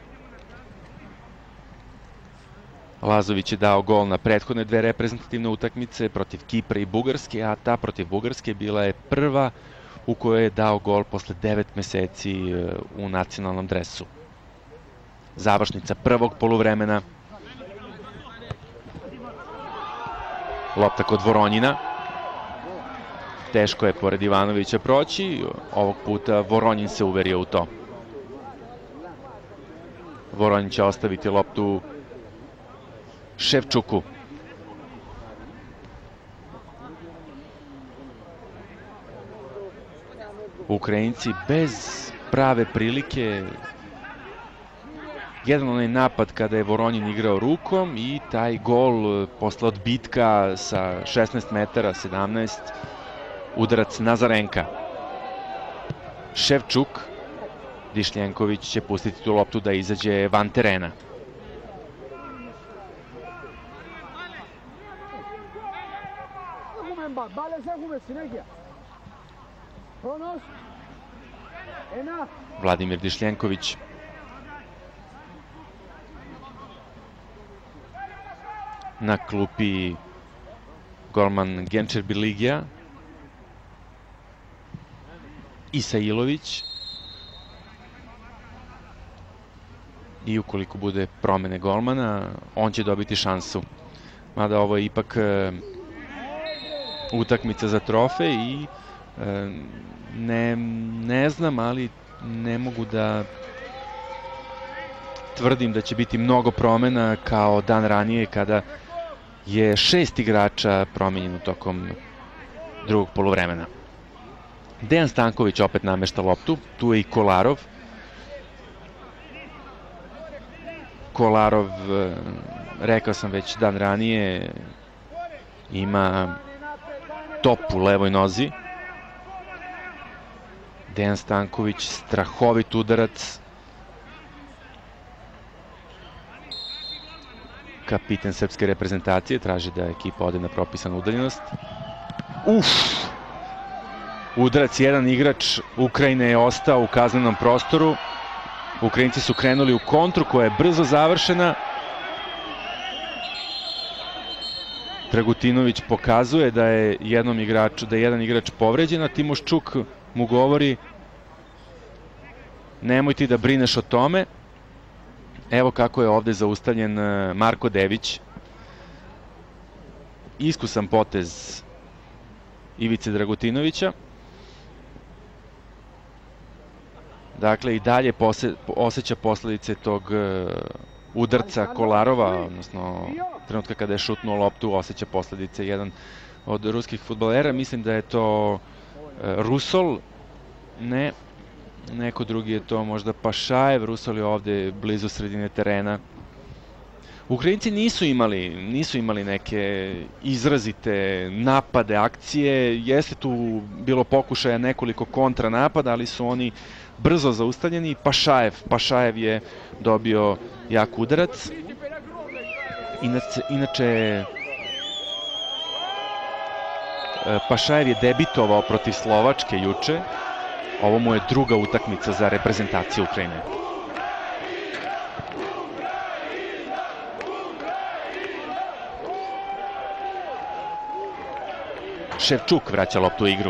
Lazović je dao gol na prethodne dve reprezentativne utakmice protiv Kipra i Bugarske, a ta protiv Bugarske bila je prva u kojoj je dao gol posle devet meseci u nacionalnom dresu. Završnica prvog poluvremena. Lopta kod Voronjina. Teško je pored Ivanovića proći, ovog puta Voronjin se uverio u to. Voronjin će ostaviti loptu Ševčuku. Ukrajinci bez prave prilike. Jedan onaj napad kada je Voronjin igrao rukom i taj gol posle odbitka sa šesnaest metara, sedamnaest, udarac Nazarenka. Ševčuk, Dišljenković će pustiti tu loptu da izađe van terena. Vladimir Dišljenković. Na klupi golman Genčer Birligija. Isailović. I ukoliko bude promene golmana, on će dobiti šansu. Mada ovo je ipak e, utakmica za trofej i e, ne, ne znam, ali ne mogu da tvrdim da će biti mnogo promena kao dan ranije kada je šest igrača promenjeno tokom drugog poluvremena. Dejan Stanković opet namešta loptu, tu je i Kolarov. Kolarov, rekao sam već dan ranije, ima top u levoj nozi. Dejan Stanković, strahovit udarac. Kapiten srpske reprezentacije traži da ekipa ode na propisanu udaljenost. Uf! Udarac, jedan igrač Ukrajine je ostao u kaznenom prostoru. Ukrajinci su krenuli u kontru koja je brzo završena. Dragutinović pokazuje da je jednom igraču, da je jedan igrač povređen, a Timoščuk mu govori: nemoj ti da brineš o tome. Evo kako je ovde zaustavljen Marko Dević. Iskusan potez Ivice Dragutinovića. Dakle, i dalje osjeća posledice tog udarca Kolarova, odnosno trenutka kada je šutnuo loptu, osjeća posledice jedan od ruskih fudbalera. Mislim da je to Rusol, ne, neko drugi je to možda Pašajev. Rusol je ovde blizu sredine terena. Ukrajinci nisu imali, nisu imali neke izrazite napade, akcije. Jeste tu bilo pokušaja nekoliko kontranapada, ali su oni brzo zaustavljeni. Pašajev, Pašajev je dobio jak udarac. Inače, inače Pašajev je debitovao protiv Slovačke juče. Ovo mu je druga utakmica za reprezentaciju Ukrajine. Ševčuk vraća loptu u igru.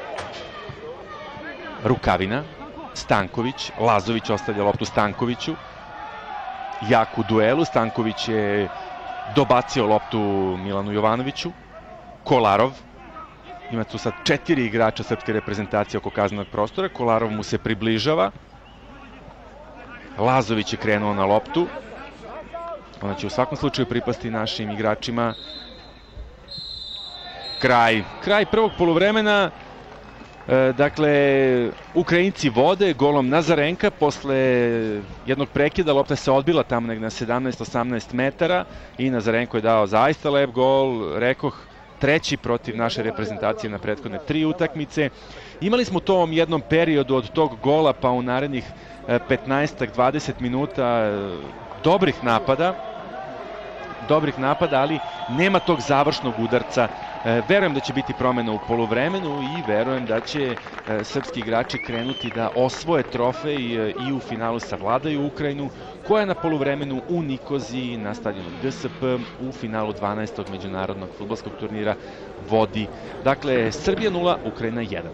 Rukavina, Stanković, Lazović ostavlja loptu Stankoviću. Jak u duelu, Stanković je dobacio loptu Milanu Jovanoviću. Kolarov, ima tu sad četiri igrača srpske reprezentacije oko kaznenog prostora. Kolarov mu se približava. Lazović je krenuo na loptu. Ona će u svakom slučaju pripasti našim igračima. Kraj. Kraj prvog poluvremena. E, dakle, Ukrajinci vode golom Nazarenka. Posle jednog prekida lopta se odbila tamo negde na sedamnaest osamnaest metara i Nazarenko je dao zaista lep gol. Rekoh, treći protiv naše reprezentacije na prethodne tri utakmice. Imali smo u tom jednom periodu od tog gola pa u narednih petnaest do dvadeset minuta dobrih napada. Dobrih napada, ali nema tog završnog udarca. Verujem da će biti promena u poluvremenu i verujem da će srpski igrači krenuti da osvoje trofej i u finalu savladaju Ukrajinu, koja na poluvremenu u Nikoziji na stadionu G S P u finalu dvanaestog međunarodnog fudbalskog turnira vodi. Dakle, Srbija nula, Ukrajina jedan.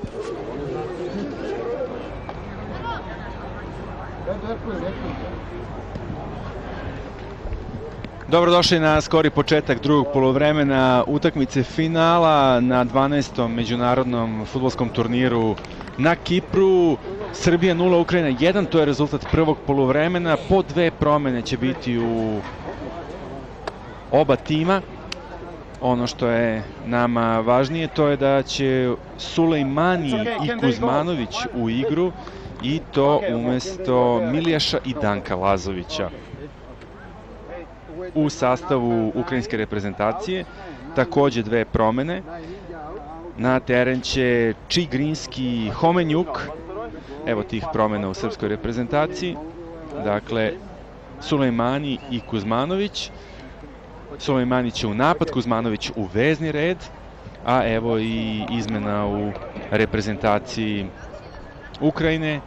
Dobrodošli na skori početak drugog poluvremena utakmice finala na dvanaestom međunarodnom fudbalskom turniru na Kipru. Srbija nula, Ukrajina jedan, to je rezultat prvog poluvremena. Po dve promene će biti u oba tima. Ono što je nama važnije to je da će Sulejmani i Kuzmanović u igru i to umesto Miljaša i Danka Lazovića. U sastavu ukrajinske reprezentacije takođe dve promene. Na teren će Čigrinski i Homenjuk. Evo tih promena u srpskoj reprezentaciji. Dakle, Sulejmani i Kuzmanović. Sulejmani će u napad, Kuzmanović u vezni red. a evo i izmena u reprezentaciji Ukrajine.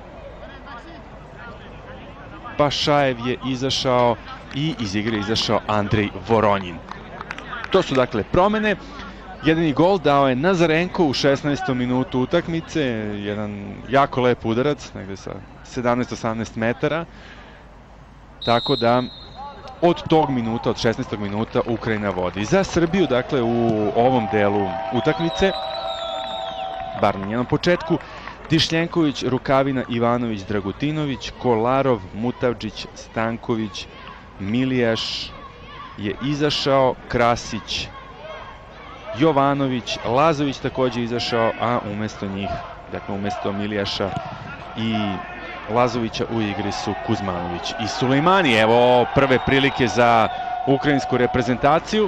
Pašajev je izašao i iz igre izašao Andrej Voronjin. To su dakle promene. Jedini gol dao je Nazarenko u šesnaestom minutu utakmice, jedan jako lep udarac, negde sa sedamnaest osamnaest metara. Tako da od tog minuta, od šesnaestog minuta, Ukrajina vodi. Za Srbiju, dakle, u ovom delu utakmice, bar na njenom početku, Tišljenković, Rukavina, Ivanović, Dragutinović, Kolarov, Mutavdžić, Stanković, Milijaš je izašao, Krasić, Jovanović, Lazović takođe izašao, a umesto njih, dakle umesto Milijaša i Lazovića u igri su Kuzmanović i Sulejmani. Evo prve prilike za ukrajinsku reprezentaciju.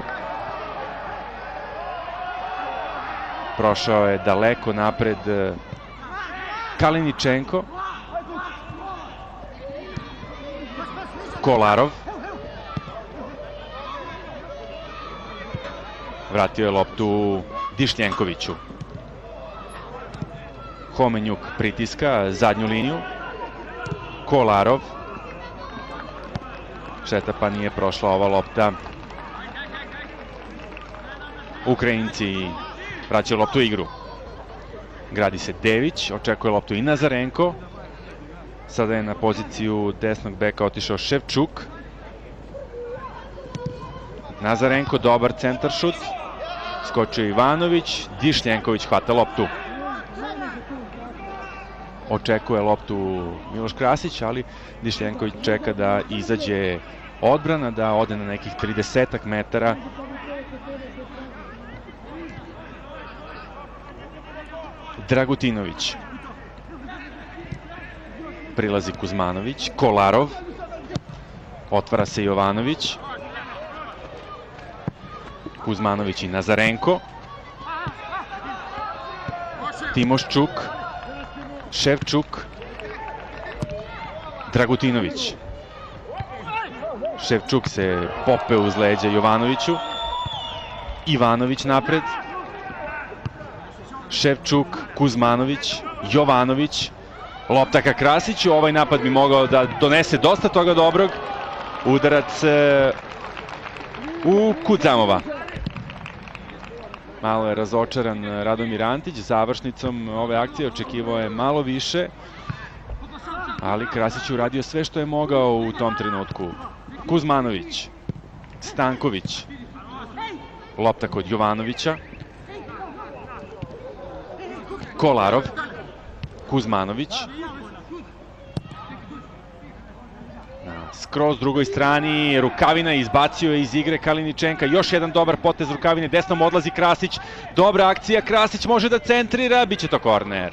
Prošao je daleko napred Kaliničenko. Kolarov. Vratio je loptu Dišljenkoviću. Homenjuk pritiska zadnju liniju. Kolarov. Šteta pa nije prošla ova lopta. Ukrajinci vraćaju loptu u igru. Gradi se Dević, očekuje loptu i Nazarenko. Sada je na poziciju desnog beka otišao Ševčuk. Nazarenko, dobar centar šut. Skočio Ivanović, Dišljenković hvata loptu. Očekuje loptu Miloš Krasić, ali Dišljenković čeka da izađe odbrana, da ode na nekih tridesetak metara. Dragutinović. Prilazi Kuzmanović, Kolarov. Otvara se Jovanović. Kuzmanović i Nazarenko. Timoščuk. Ševčuk. Dragutinović. Ševčuk se popeo uz leđa Jovanoviću. Ivanović napred. Ševčuk, Kuzmanović, Jovanović. Lopta ka Krasiću. Ovaj napad bi mogao da donese dosta toga dobrog. Udarac u Kudzamova. Malo je razočaran Radomir Antić završnicom ove akcije, očekivao je malo više, ali Krasić je uradio sve što je mogao u tom trenutku. Kuzmanović, Stanković, lopta kod Jovanovića, Kolarov, Kuzmanović, na skroz drugoj strani Rukavina izbacio je iz igre Kaliničenka, još jedan dobar potez Rukavine, desnom odlazi Krasić, dobra akcija, Krasić može da centrira, bit će to korner.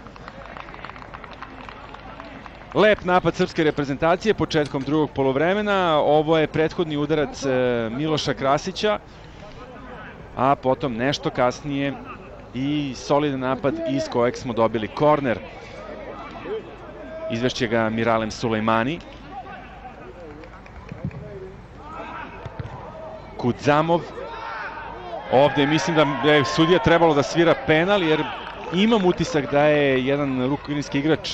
Lep napad srpske reprezentacije početkom drugog polovremena, ovo je prethodni udarac Miloša Krasića, a potom nešto kasnije i solidan napad iz kojeg smo dobili korner. Izvešće ga Miralem Sulejmani. Kudzamov. Ovde mislim da je sudija trebalo da svira penal, jer imam utisak da je jedan ukrajinski igrač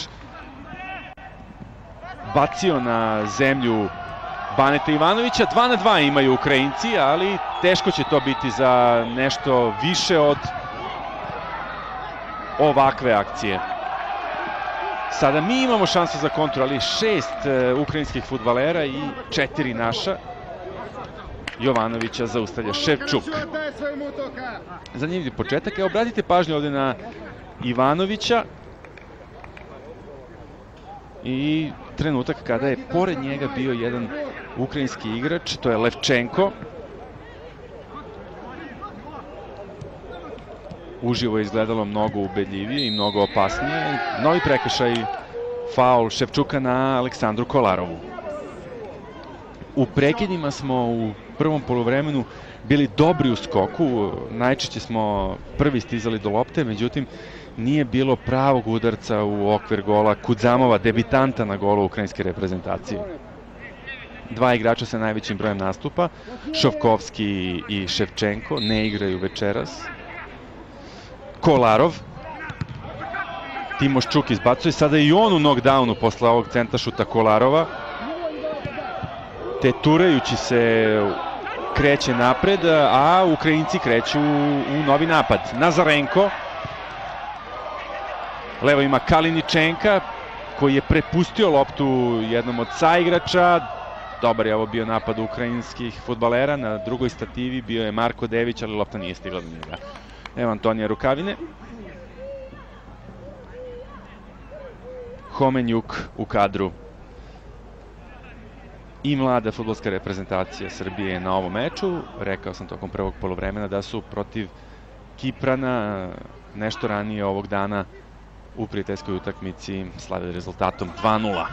bacio na zemlju Baneta Ivanovića. dva na dva imaju Ukrajinci, ali teško će to biti za nešto više od ovakve akcije. Sada mi imamo šansu za kontru, ali šest ukrajinskih fudbalera i četiri naša. Jovanovića zaustavlja Ševčuk. Zanimljiv početak. Evo, obratite pažnju ovde na Ivanovića i trenutak kada je pored njega bio jedan ukrajinski igrač, to je Levčenko. Uživo je izgledalo mnogo ubedljivije i mnogo opasnije. Novi prekršaj, faul Ševčuka na Aleksandru Kolarovu. U prekidima smo u prvom poluvremenu bili dobri u skoku, najčešće smo prvi stizali do lopte, međutim nije bilo pravog udarca u okvir gola Kudzamova, debitanta na golu ukrajinske reprezentacije. Dva igrača sa najvećim brojem nastupa, Šovkovski i Ševčenko, ne igraju večeras. Kolarov. Timoš Čuk izbacuje, sada i on u knockdownu posle ovog centašuta Kolarova. Teturajući se kreće napred, a Ukrajinci kreću u novi napad. Nazarenko. Levo ima Kaliničenka, koji je prepustio loptu jednom od saigrača. Dobar je ovo bio napad ukrajinskih fudbalera. Na drugoj stativi bio je Marko Dević, ali lopta nije stigla do njega. Evo Antonija Rukavine. Homenjuk u kadru. I mlada fudbalska reprezentacija Srbije na ovom meču. Rekao sam tokom prvog poluvremena da su protiv Kiprana nešto ranije ovog dana u prijateljskoj utakmici slavili rezultatom dva nula.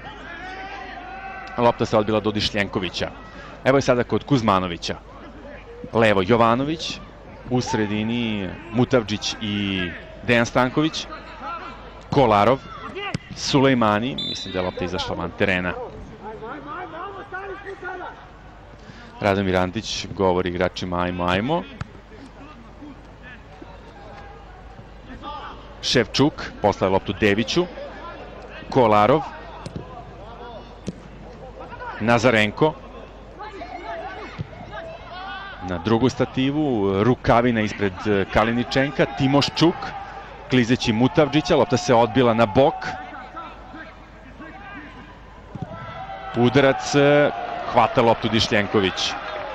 Lopta se odbila do Dišljenkovića. Evo je sada kod Kuzmanovića. Levo Jovanović, u sredini Mutavdžić i Dejan Stanković. Kolarov, Sulejmani, mislim da je lopta izašla van terena. Radomir Antić govori igračima ajmo, ajmo. Ševčuk poslaje loptu Deviću. Kolarov. Nazarenko. Na drugu stativu Rukavina ispred Kaliničenka. Timoš Čuk klizeći Mutavdžića. Lopta se odbila na bok. Udarac, hvata loptu Dišljenković.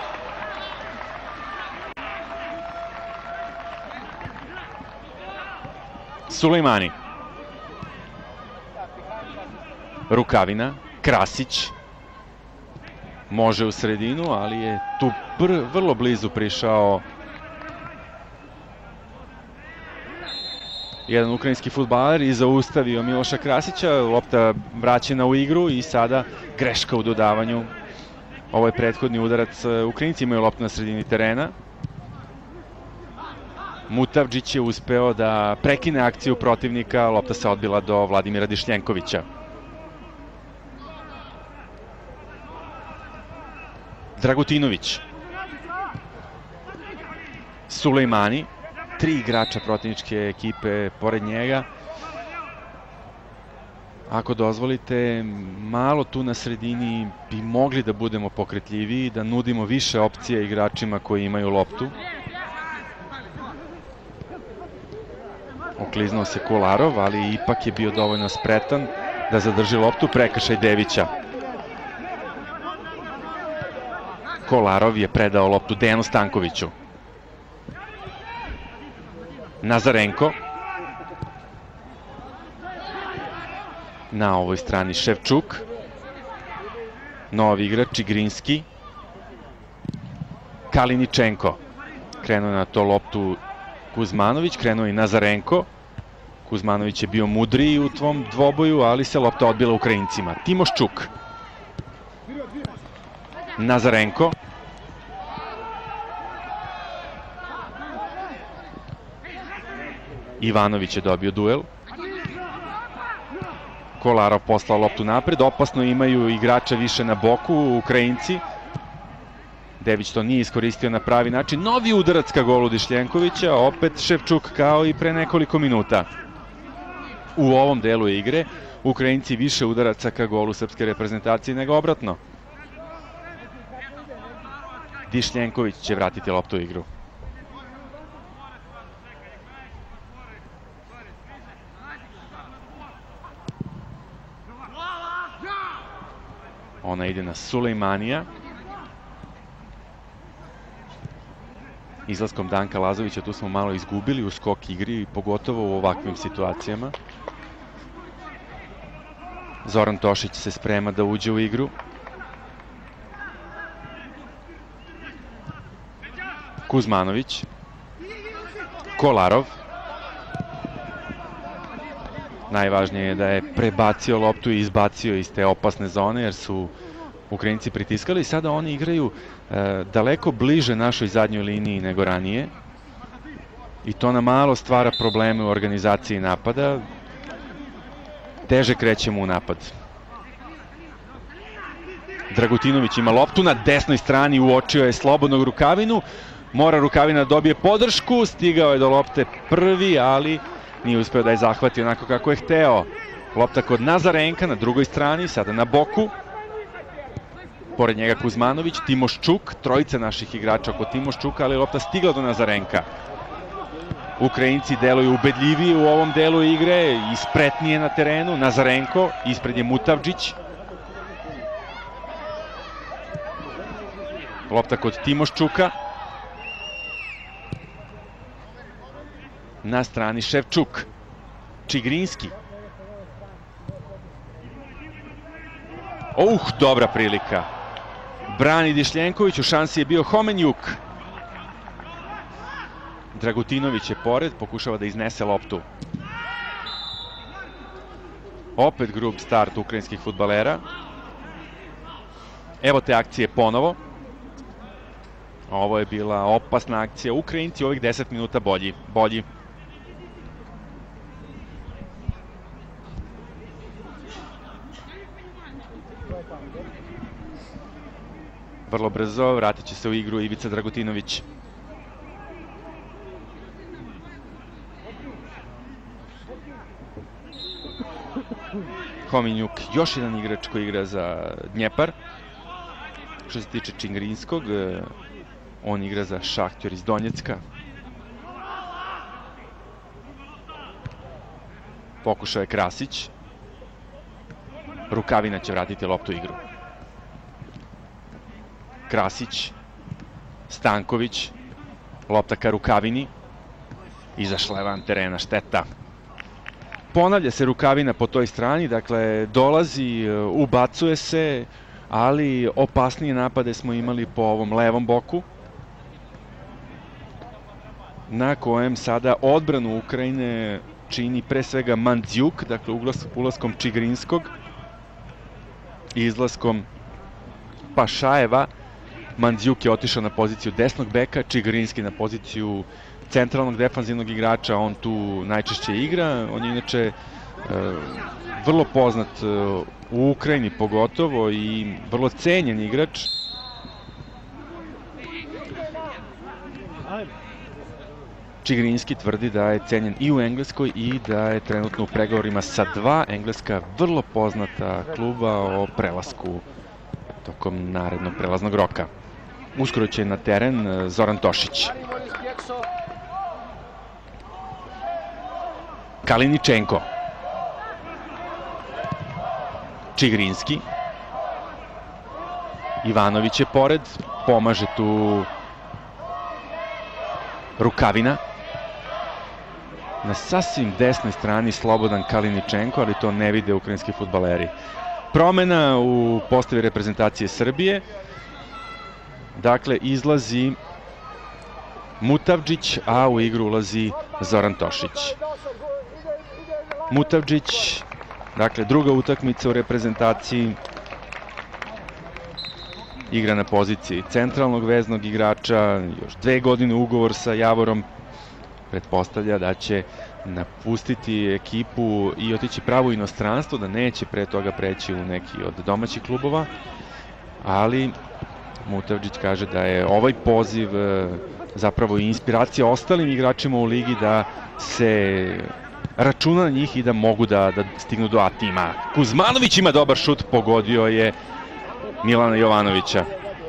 Sulejmani. Rukavina, Krasić. Može u sredinu, ali je tu vrlo blizu prišao jedan ukrajinski fudbaler i zaustavio Miloša Krasića. Lopta vraćena u igru i sada greška u dodavanju. Ovo je prethodni udarac. Ukrajinci imaju loptu na sredini terena. Mutavdžić je uspeo da prekine akciju protivnika. Lopta se odbila do Vladimira Dišljenkovića. Dragutinović. Sulejmani. Tri igrača protivničke ekipe pored njega. Ako dozvolite, malo tu na sredini bi mogli da budemo pokretljiviji, da nudimo više opcija igračima koji imaju loptu. Okliznuo se Kolarov, ali ipak je bio dovoljno spretan da zadrži loptu. Prekršaj Devića. Kolarov je predao loptu Dejanu Stankoviću. Nazarenko. Na ovoj strani Ševčuk. Novi igrač Igrinski. Kaliničenko. Krenuo na to loptu Kuzmanović, krenuo i Nazarenko. Kuzmanović je bio mudriji u tvom dvoboju, ali se lopta odbila Ukrajincima. Timoš Čuk. Nazarenko. Ivanović je dobio duel. Kolarov poslao loptu napred. Opasno imaju igrača više na boku, Ukrajinci. Dević to nije iskoristio na pravi način. Novi udarac ka golu Dišljenkovića. Opet Ševčuk kao i pre nekoliko minuta. U ovom delu igre Ukrajinci više udaraca ka golu srpske reprezentacije nego obratno. Dišljenković će vratiti loptu u igru. Ona ide na Sulejmanija. Izlaskom Danka Lazovića tu smo malo izgubili u skok igri, pogotovo u ovakvim situacijama. Zoran Tošić se sprema da uđe u igru. Kuzmanović. Kolarov. Najvažnije je da je prebacio loptu i izbacio iz te opasne zone, jer su Ukrajinci pritiskali. Sada oni igraju e, daleko bliže našoj zadnjoj liniji nego ranije. I to nam malo stvara probleme u organizaciji napada. Teže krećemo u napad. Dragutinović ima loptu na desnoj strani, uočio je slobodnog Rukavinu. Mora Rukavina dobije podršku, stigao je do lopte prvi, ali nije uspeo da je zahvati onako kako je hteo. Lopta kod Nazarenka na drugoj strani, sada na boku. Pored njega Kuzmanović, Timoščuk, trojica naših igrača oko Timoščuka, ali lopta stigla do Nazarenka. Ukrajinci deluju ubedljivije u ovom delu igre, ispretnije na terenu. Nazarenko, ispred je Mutavdžić. Lopta kod Timoščuka. Na strani Ševčuk. Čigrinski. Uh, dobra prilika. Brani Dišljenković, u šansi je bio Homenjuk. Dragutinović je pored, pokušava da iznese loptu. Opet grub start ukrajinskih fudbalera. Evo te akcije ponovo. Ovo je bila opasna akcija. Ukrajinci ovih deset minuta bolji. bolji. Vrlo brzo vratit će se u igru Ivica Dragutinović. Homenjuk, još jedan igrač koji igra za Dnjepar. Što se tiče Čigrinskog, on igra za Šahtjor iz Donjecka. Pokušao je Krasić. Rukavina će vratiti loptu u igru. Krasić, Stanković, lopta ka Rukavini. Izašla je van terena, šteta. Ponavlja se Rukavina po toj strani, dakle dolazi, ubacuje se, ali opasnije napade smo imali po ovom levom boku, na kojem sada odbranu Ukrajine čini pre svega Mandžjuk, dakle ulaskom Čigrinskog i izlaskom Pašajeva. Mandžjuk je otišao na poziciju desnog beka, Čigrinski na poziciju centralnog defanzivnog igrača, on tu najčešće igra. On je inače vrlo poznat u Ukrajini pogotovo i vrlo cenjen igrač. Čigrinski tvrdi da je cenjen i u Engleskoj i da je trenutno u pregovorima sa dva engleska vrlo poznata kluba o prelasku tokom narednog prelaznog roka. Uskoro će na teren Zoran Tošić. Kaliničenko. Čigrinski. Ivanović je pored, pomaže tu Rukavina. Na sasvim desnoj strani slobodan Kaliničenko, ali to ne vide ukrajinski fudbaleri. Promena u postavi reprezentacije Srbije. Dakle, izlazi Mutavdžić, a u igru ulazi Zoran Tošić. Mutavdžić, dakle, druga utakmica u reprezentaciji. Igra na poziciji centralnog veznog igrača, još dve godine ugovor sa Javorom. Pretpostavlja da će napustiti ekipu i otići pravo u inostranstvo, da neće pre toga preći u neki od domaćih klubova, ali Mutavdžić kaže da je ovaj poziv zapravo inspiracija ostalim igračima u ligi da se računa na njih i da mogu da, da stignu do A tima. Kuzmanović ima dobar šut, pogodio je Milana Jovanovića.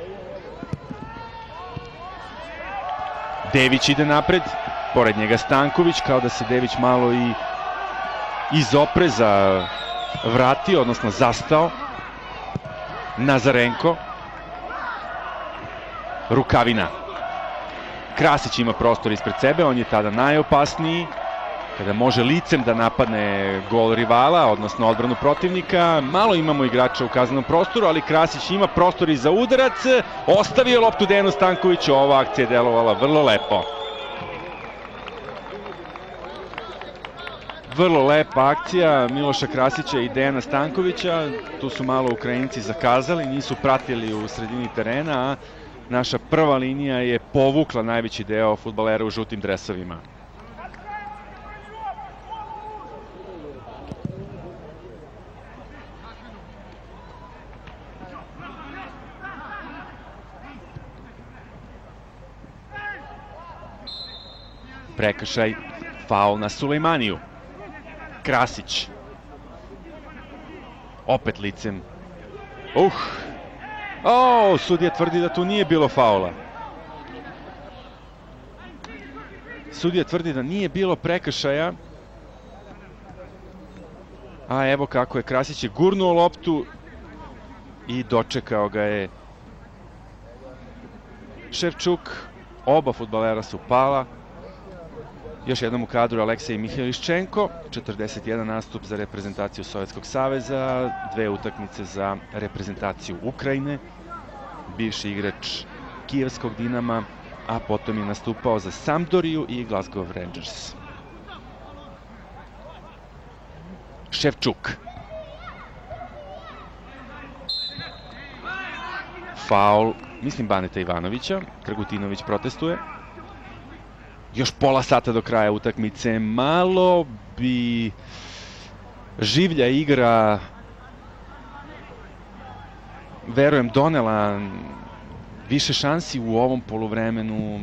Dević ide napred, pored njega Stanković, kao da se Dević malo i iz opreza vratio, odnosno zastao. Nazarenko. Rukavina. Krasić ima prostor ispred sebe, on je tada najopasniji, kada može licem da napadne gol rivala, odnosno odbranu protivnika. Malo imamo igrača u kaznenom prostoru, ali Krasić ima prostor i za udarac. Ostavio loptu Dejanu Stankoviću, ova akcija je delovala vrlo lepo. Vrlo lepa akcija Miloša Krasića i Dejana Stankovića. Tu su malo Ukrajinci zakazali, nisu pratili u sredini terena, a naša prva linija je povukla najveći deo fudbalera u žutim dresovima. prekršaj, faul na Sulejmaniju. Krasić. Opet licem. Uh! O, sudija tvrdi da tu nije bilo faula. Sudija tvrdi da nije bilo prekršaja. A evo kako je, Krasić je gurnuo loptu i dočekao ga je Ševčuk. Oba fudbalera su pala. Još jednom u kadru Aleksej Mihajliščenko, četrdeset jedan nastup za reprezentaciju Sovjetskog saveza, dve utakmice za reprezentaciju Ukrajine, bivši igrač Kijevskog Dinama, a potom je nastupao za Sampdoriju i Glasgow Rangers. Ševčuk. Faul, mislim, Baneta Ivanovića. Dragutinović protestuje. Još pola sata do kraja utakmice. Malo bi življa igra, verujem, donela više šansi u ovom poluvremenu,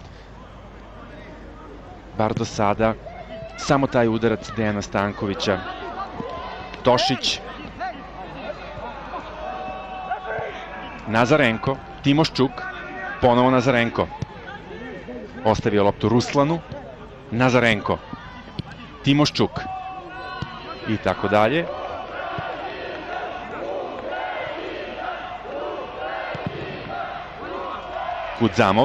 bar do sada. Samo taj udarac Dejana Stankovića. Tošić. Nazarenko. Timoščuk. Ponovo Nazarenko. Ostavio loptu Ruslanu. Nazarenko. Timoščuk. I tako dalje. Kudzamov.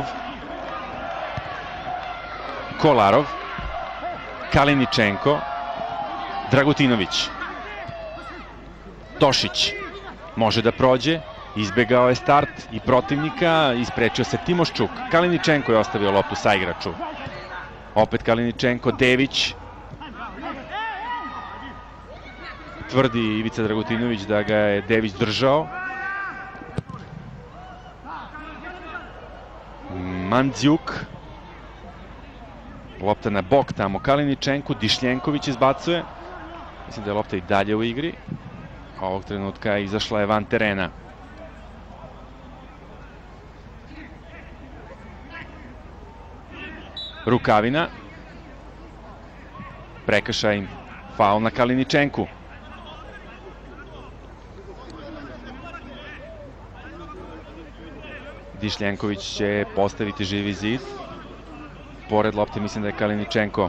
Kolarov. Kaliničenko. Dragutinović. Tošić. Može da prođe. Izbegao je start i protivnika, isprečio se Timoščuk. Kaliničenko je ostavio loptu sa igraču. Opet Kaliničenko, Dević. Tvrdi Ivica Dragutinović da ga je Dević držao. Mandziuk. Lopta na bok tamo Kaliničenku, Dišljenković izbacuje. Mislim da je lopta i dalje u igri. Ovog trenutka izašla je van terena. Rukavina. Prekršaj, faul na Kaliničenku. Dišljenković će postaviti živi zid. Pored lopte mislim da je Kaliničenko.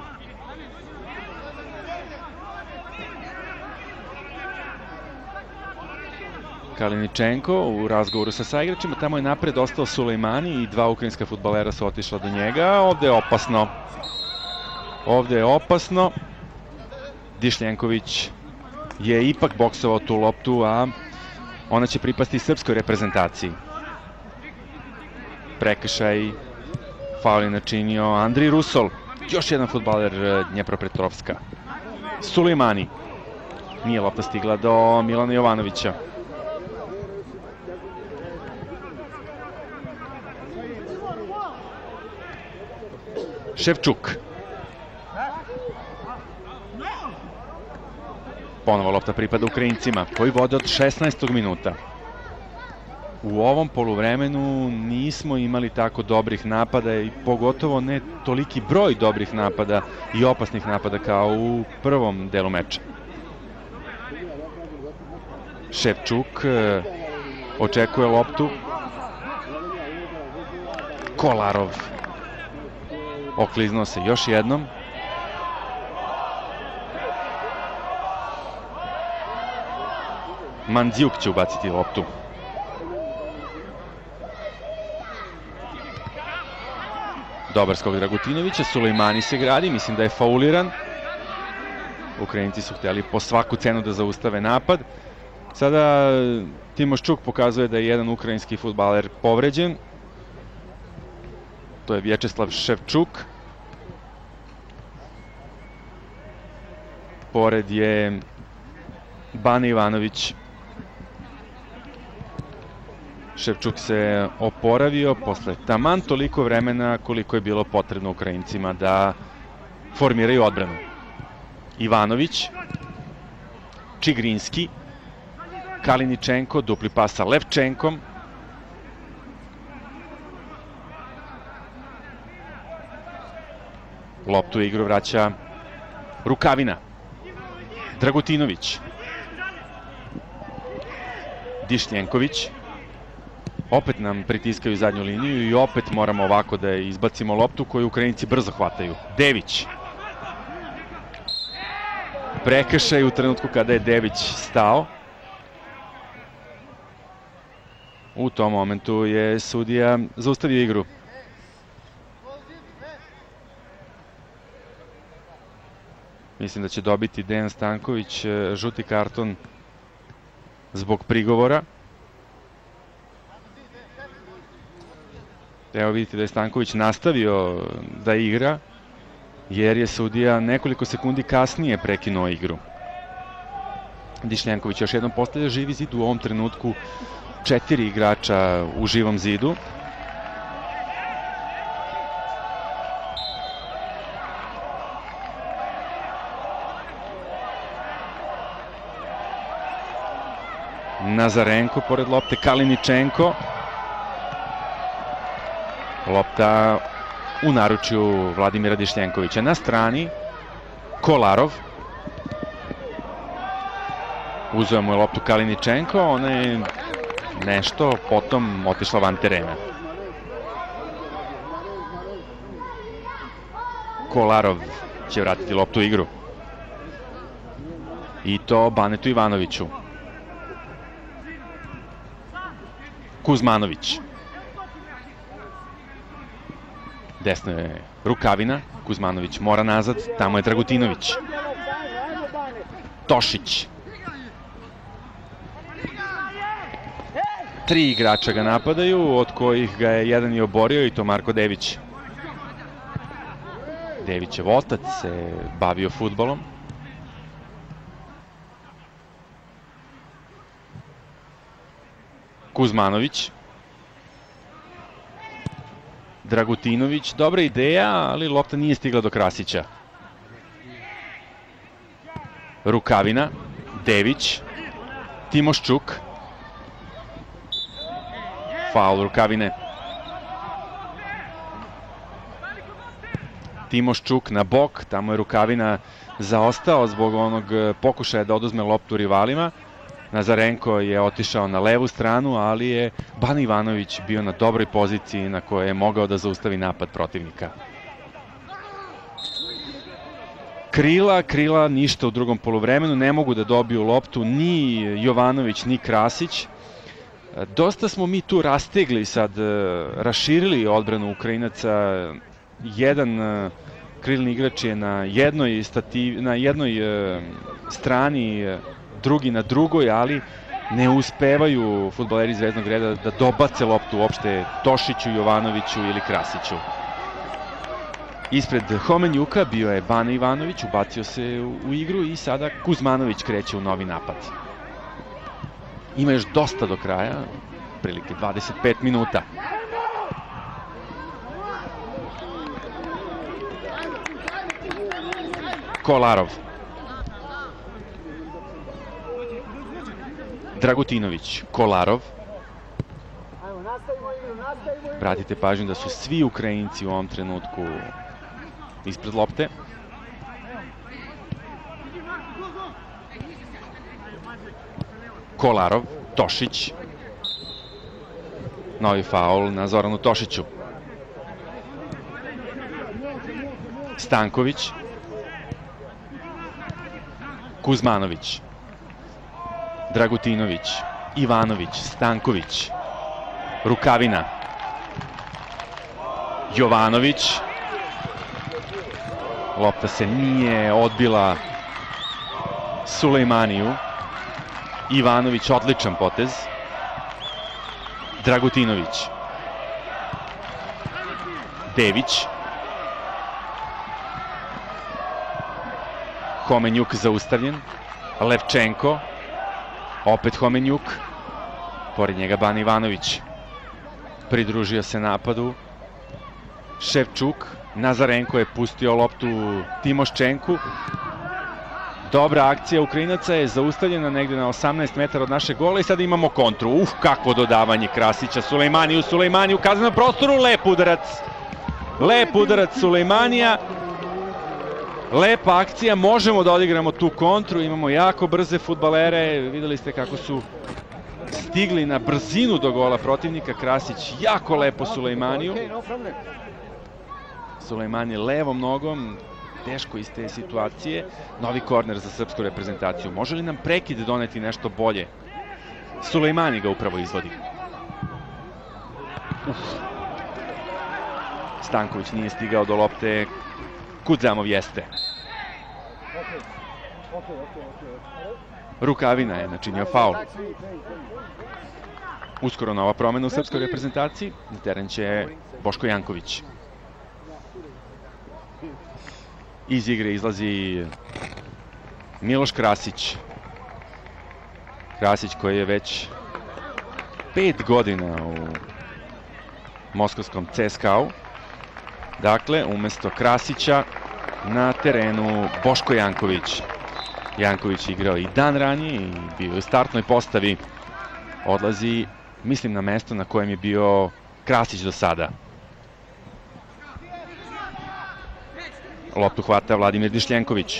Kaliničenko u razgovoru sa saigračima, tamo je napred ostao Sulejmani i dva ukrajinska fudbalera su otišla do njega. Ovde je opasno. Ovde je opasno. Dišljenković je ipak boksovao tu loptu, a ona će pripasti srpskoj reprezentaciji. Prekršaj, faul je načinio Andrij Rusol. Još jedan fudbaler Dnjepropetrovska. Sulejmani. Nije lopta stigla do Milana Jovanovića. Ševčuk. Ponovo lopta pripada Ukrajincima, koji vode od šesnaestog minuta. U ovom poluvremenu nismo imali tako dobrih napada i pogotovo ne toliki broj dobrih napada i opasnih napada kao u prvom delu meča. Ševčuk očekuje loptu. Kolarov. Okliznuo se još jednom. Mandziuk će ubaciti loptu. Dobar skok Dragutinovića, Sulejmani se gradi, mislim da je fauliran. Ukrajinci su htjeli po svaku cenu da zaustave napad. Sada Timoščuk pokazuje da je jedan ukrajinski fudbaler povređen. To je Vječeslav Ševčuk. Pored je Bane Ivanović. Ševčuk se oporavio posle taman toliko vremena koliko je bilo potrebno Ukrajincima da formiraju odbranu. Ivanović, Čigrinski, Kaliničenko, dupli pas sa Levčenkom. Loptu u igru vraća Rukavina. Dragutinović. Dišljenković. Opet nam pritiskaju zadnju liniju i opet moramo ovako da izbacimo loptu koju Ukrajinci brzo hvataju. Dević. Prekršaj u trenutku kada je Dević stao. U tom momentu je sudija zaustavio igru. Mislim da će dobiti Dejan Stanković žuti karton zbog prigovora. Evo vidite da je Stanković nastavio da igra, jer je sudija nekoliko sekundi kasnije prekinuo igru. Dišljenković još jednom postavlja živi zid, u ovom trenutku četiri igrača u živom zidu. Nazarenko pored lopte, Kaliničenko. Lopta u naručju Vladimira Dišljenkovića. Na strani Kolarov. Uzeo mu je loptu Kaliničenko, ona je nešto potom otišla van terena. Kolarov će vratiti loptu u igru. I to Banetu Ivanoviću. Kuzmanović. Desno je Rukavina. Kuzmanović mora nazad. Tamo je Dragutinović. Tošić. Tri igrača ga napadaju, od kojih ga je jedan i oborio, i to Marko Dević. Devićev otac se bavio fudbalom. Kuzmanović. Dragutinović, dobra ideja, ali lopta nije stigla do Krasića. Rukavina, Dević, Timoščuk. Faul Rukavine. Timoščuk na bok, tamo je Rukavina zaostao zbog onog pokušaja da oduzme loptu rivalima. Nazarenko je otišao na levu stranu, ali je Bane Ivanović bio na dobroj poziciji na kojoj je mogao da zaustavi napad protivnika. Krila, Krila ništa u drugom poluvremenu, ne mogu da dobiju loptu ni Jovanović ni Krasić. Dosta smo mi tu rastegli sad, raširili odbranu Ukrajinaca. Jedan krilni igrač je na jednoj, stativ, na jednoj strani, drugi na drugoj, ali ne uspevaju fudbaleri Zvezdnog reda da dobace loptu uopšte Tošiću, Jovanoviću ili Krasiću. Ispred Homenjuka bio je Bane Ivanović, ubacio se u igru i sada Kuzmanović kreće u novi napad. Ima još dosta do kraja, prilike dvadeset pet minuta. Kolarov. Dragutinović, Kolarov. Vratite pažnju da su svi Ukrajinci u ovom trenutku ispred lopte. Kolarov, Tošić. Novi faul na Zoranu Tošiću. Stanković. Kuzmanović. Dragutinović, Ivanović, Stanković. Rukavina. Jovanović. Lopta se nije odbila Sulejmaniju. Ivanović, odličan potez. Dragutinović. Dević. Homenjuk zaustavljen. Levčenko. Opet Homenjuk. Pored njega Bane Ivanović. Pridružio se napadu Ševčuk. Nazarenko je pustio loptu Timoščenku. Dobra akcija Ukrajinaca je zaustavljena negde na osamnaest metara od našeg gola i sada imamo kontru. Uf, kakvo dodavanje Krasića. Sulejmaniju, Sulejmaniju u kaznenom prostoru. Lep udarac. Lep udarac Sulejmanija. Lepa akcija, možemo da odigramo tu kontru, imamo jako brze fudbalere, videli ste kako su stigli na brzinu do gola protivnika. Krasić jako lepo Sulejmaniju. Sulejmani levom nogom, teško iz te situacije. Novi korner za srpsku reprezentaciju. Može li nam prekid doneti nešto bolje? Sulejmani ga upravo izvodi. Uf. Stanković nije stigao do lopte. Kudzamov jeste. Rukavina je načinio faul. Uskoro nova promena u srpskoj reprezentaciji. Na teren će Boško Janković. Iz igre izlazi Miloš Krasić. Krasić koji je već pet godina u moskovskom C S K A-u. Dakle, umesto Krasića na terenu Boško Janković. Janković igrao i dan ranije i bio u startnoj postavi. Odlazi, mislim, na mesto na kojem je bio Krasić do sada. Loptu hvata Vladimir Dišljenković.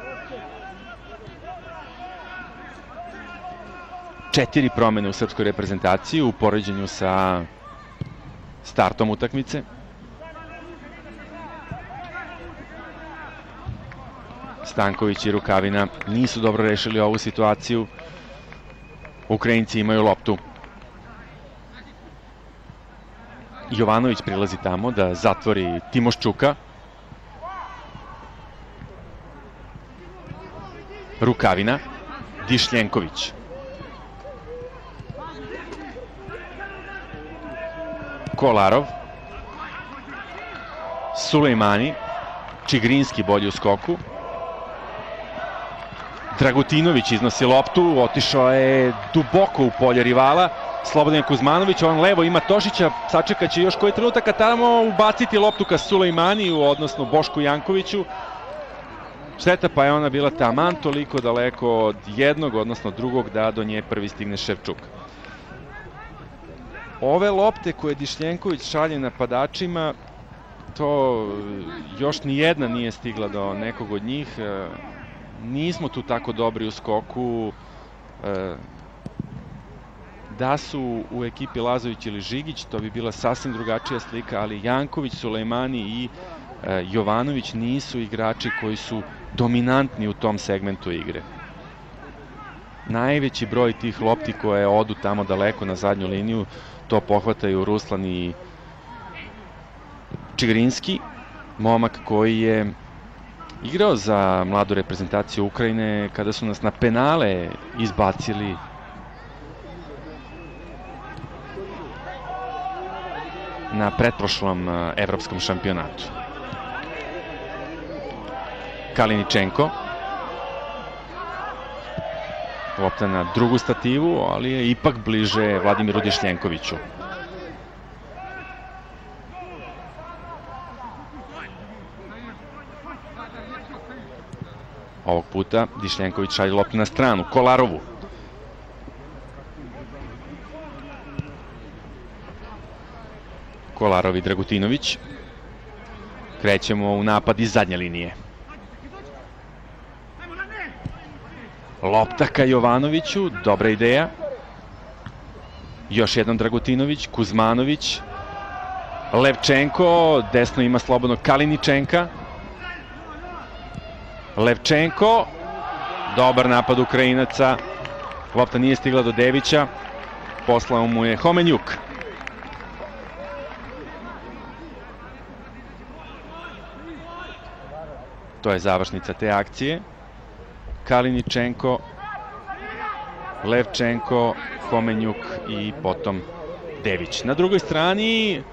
Četiri promene u srpskoj reprezentaciji u poređenju sa startom utakmice. Stanković i Rukavina nisu dobro rešili ovu situaciju. Ukrajinci imaju loptu. Jovanović prilazi tamo da zatvori Timoščuka. Rukavina, Dišljenković. Kolarov. Sulejmani. Čigrinski bolji u skoku. Dragutinović iznosi loptu, otišao je duboko u polje rivala. Slobodan Kuzmanović, on levo ima Tošića, sačekat će još koji trenutak, a tamo ubaciti loptu ka Sulejmaniju, odnosno Bošku Jankoviću. Šteta, pa je ona bila taman toliko daleko od jednog, odnosno drugog, da do nje prvi stigne Ševčuk. Ove lopte koje Dišljenković šalje napadačima, to još ni jedna nije stigla do nekog od njih. Nismo tu tako dobri u skoku. Da su u ekipi Lazović ili Žigić, to bi bila sasvim drugačija slika, ali Janković, Sulejmani i Jovanović nisu igrači koji su dominantni u tom segmentu igre. Najveći broj tih lopti koje odu tamo daleko na zadnju liniju, to pohvataju Ruslan i Čigrinski, momak koji je igrao za mladu reprezentaciju Ukrajine kada su nas na penale izbacili na pretprošlom evropskom šampionatu. Kaliničenko. Lopta na drugu stativu, ali je ipak bliže Vladimiru Dišljenkoviću. Ovog puta Dišljenković šalje loptu na stranu, Kolarovu. Kolarov i Dragutinović. Krećemo u napad iz zadnje linije. Lopta ka Jovanoviću, dobra ideja. Još jedan Dragutinović, Kuzmanović. Levčenko, desno ima slobodno Kaliničenka. Levčenko, dobar napad Ukrajinaca. Lopta nije stigla do Devića. Poslao mu je Homenjuk. To je završnica te akcije. Kaliničenko, Levčenko, Homenjuk i potom Dević. Na drugoj strani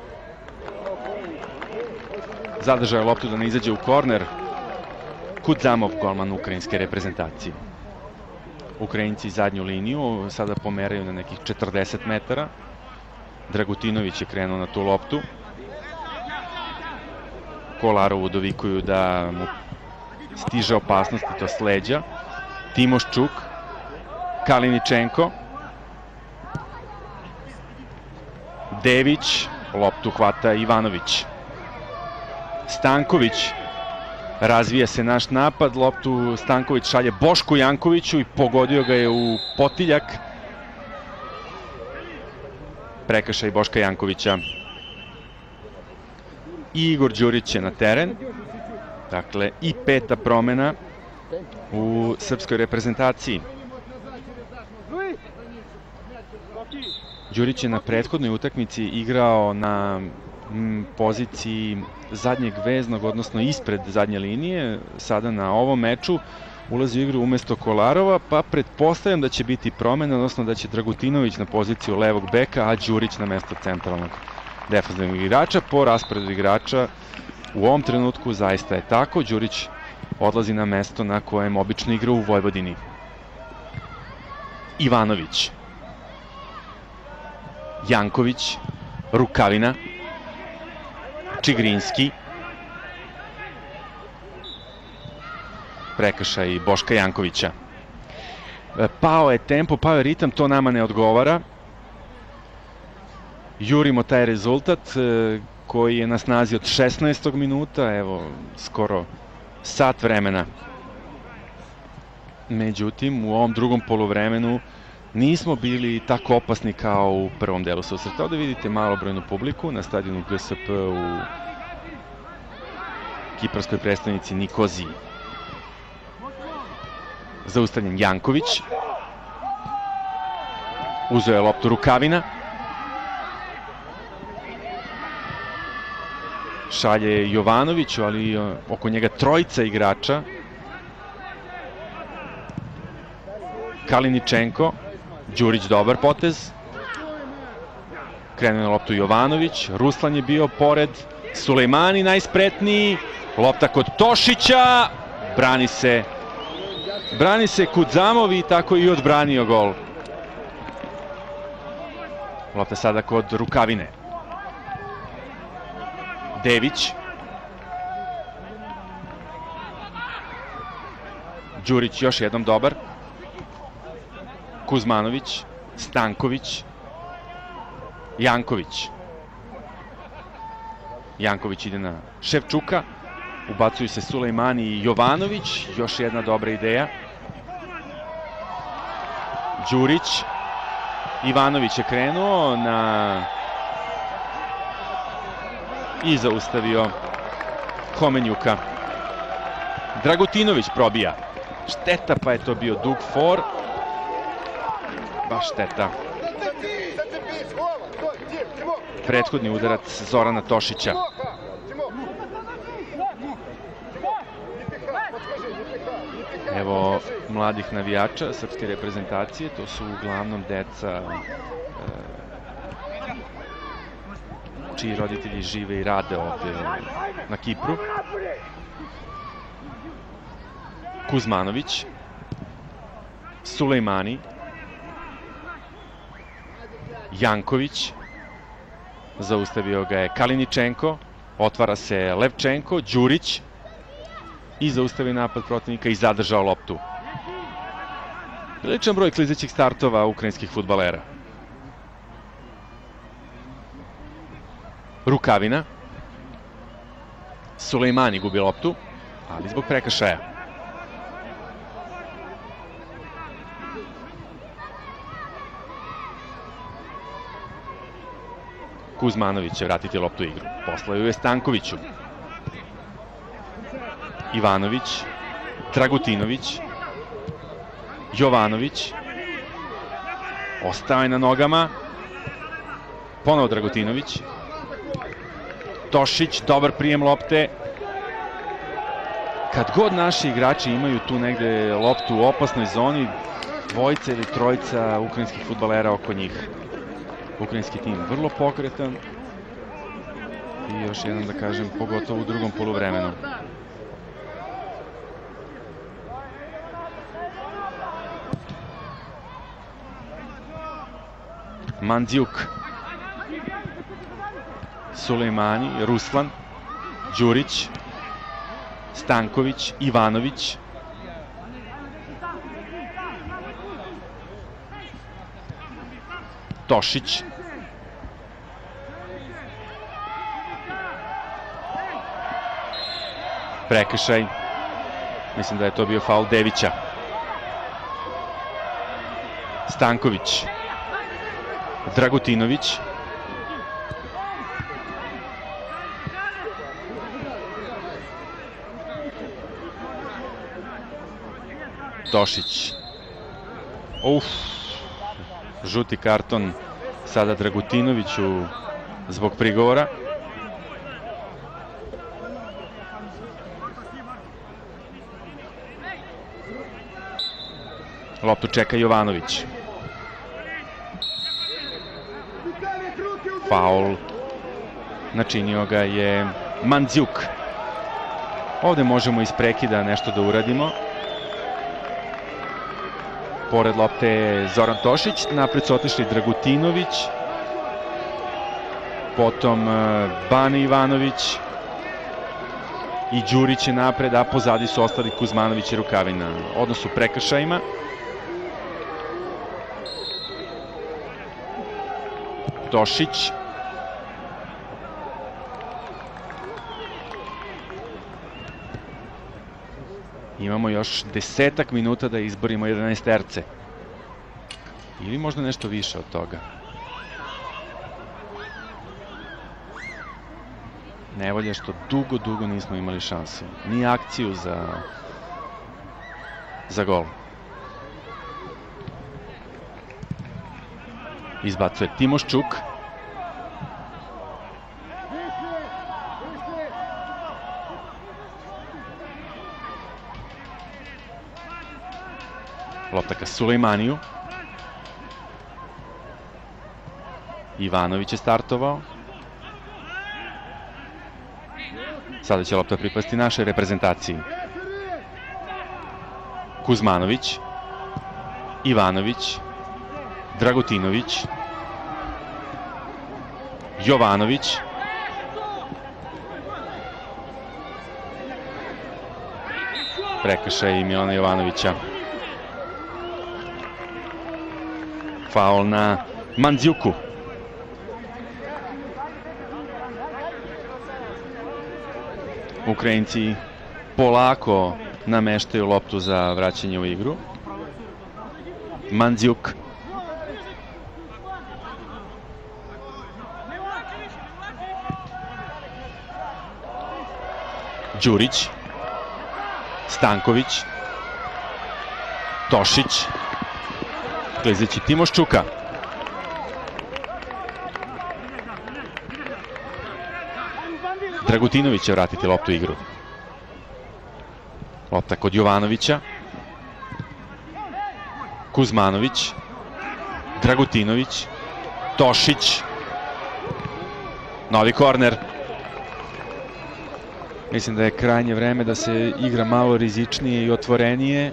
zadržao je loptu da ne izađe u korner Kudzamov, golman ukrajinske reprezentacije. Ukrajinci zadnju liniju sada pomeraju na nekih četrdeset metara. Dragutinović je krenuo na tu loptu. Kolarovu dovikuju da mu stiže opasnost i to s leđa. Timoščuk, Kaliničenko, Dević, loptu hvata Ivanović. Stanković, Razvija se naš napad, loptu Stanković šalje Bošku Jankoviću i pogodio ga je u potiljak. Prekršaj Boška Jankovića. I Igor Đurić je na teren. Dakle, i peta promena u srpskoj reprezentaciji. Đurić je na prethodnoj utakmici igrao na poziciji zadnjeg veznog, odnosno ispred zadnje linije. Sada na ovom meču ulazi u igru umesto Kolarova, pa pretpostavljam da će biti promena, odnosno da će Dragutinović na poziciju levog beka, a Đurić na mesto centralnog defanzivnog igrača. Po rasporedu igrača u ovom trenutku zaista je tako. Đurić odlazi na mesto na kojem obično igra u Vojvodini. Ivanović, Janković, Rukavina, Čigrinski, prekršaj Boška Jankovića. Pao je tempo, pao je ritam, to nama ne odgovara. Jurimo taj rezultat koji je na snazi od šesnaestog minuta, evo, skoro sat vremena. Međutim, u ovom drugom poluvremenu nismo bili tako opasni kao u prvom delu susreta. Ovde vidite malobrojnu publiku na stadionu G S P u kiparskoj predstavnici Nikoziji. Zaustavljen Janković. Uzeo je loptu Rukavina. Šalje Jovanoviću, ali oko njega trojica igrača. Kaliničenko. Đurić dobar potez. Krenuo je loptu Jovanović. Ruslan je bio pored. Sulejmani najspretniji. Lopta kod Tošića. Brani se. Brani se Kudzamov i tako i odbranio gol. Lopta sada kod Rukavine. Dević. Đurić još jednom dobar. Kuzmanović, Stanković, Janković. Janković ide na Ševčuka. Ubacuju se Sulejmani i Jovanović. Još jedna dobra ideja. Đurić. Ivanović je krenuo na... i zaustavio Homenjuka. Dragutinović probija. Šteta, pa je to bio dug for. Baš šteta. Prethodni udarac Zorana Tošića. Evo mladih navijača srpske reprezentacije, to su uglavnom deca čiji roditelji žive i rade ovde na Kipru. Kuzmanović, Sulejmani, Janković, zaustavio ga je Kaliničenko, otvara se Levčenko, Đurić i zaustavio napad protivnika i zadržao loptu. Priličan broj klizećih startova ukrajinskih fudbalera. Rukavina. Sulejmani gubi loptu, ali zbog prekršaja. Kuzmanović će vratiti loptu u igru. Poslao ju je Stankoviću. Ivanović. Dragutinović. Jovanović. Ostao je na nogama. Ponovo Dragutinović. Tošić, dobar prijem lopte. Kad god naši igrači imaju tu negde loptu u opasnoj zoni, dvojica ili trojica ukrajinskih fudbalera oko njih. Ukrajinski tim vrlo pokretan i još jednom da kažem, pogotovo u drugom poluvremenu. Mandziuk. Sulejmani, Ruslan, Đurić, Stanković, Ivanović. Tošić. Prekršaj. Mislim da je to bio faul Devića. Stanković. Dragutinović. Tošić. Uf. Žuti karton sada Dragutinoviću zbog prigovora. Loptu čeka Jovanović. Faul. Načinio ga je Mandžjuk. Ovde možemo iz prekida nešto da uradimo. Pored lopte je Zoran Tošić, napred su otišli Dragutinović, potom Bane Ivanović i Đurić je napred, a pozadi su ostali Kuzmanović i Rukavina. Odnos u prekršajima. Tošić. Imamo još desetak minuta da izborimo jedanaesterce. Ili možda nešto više od toga. Nevolja što dugo, dugo nismo imali šansu. Ni akciju za, za gol. Izbacuje Timoščuk. Lopta ka Sulejmaniju. Ivanović je startovao. Sada će lopta pripasti našoj reprezentaciji. Kuzmanović. Ivanović. Dragutinović. Jovanović. Prekršaj Milana Jovanovića. Faul na Mandžjuku. Ukrajinci polako nameštaju loptu za vraćanje u igru. Mandžjuk. Đurić. Stanković. Tošić. Klizeći Timoščuka. Dragutinović će vratiti loptu u igru. Lopta kod Jovanovića. Kuzmanović. Dragutinović. Tošić. Novi korner. Mislim da je krajnje vreme da se igra malo rizičnije i otvorenije.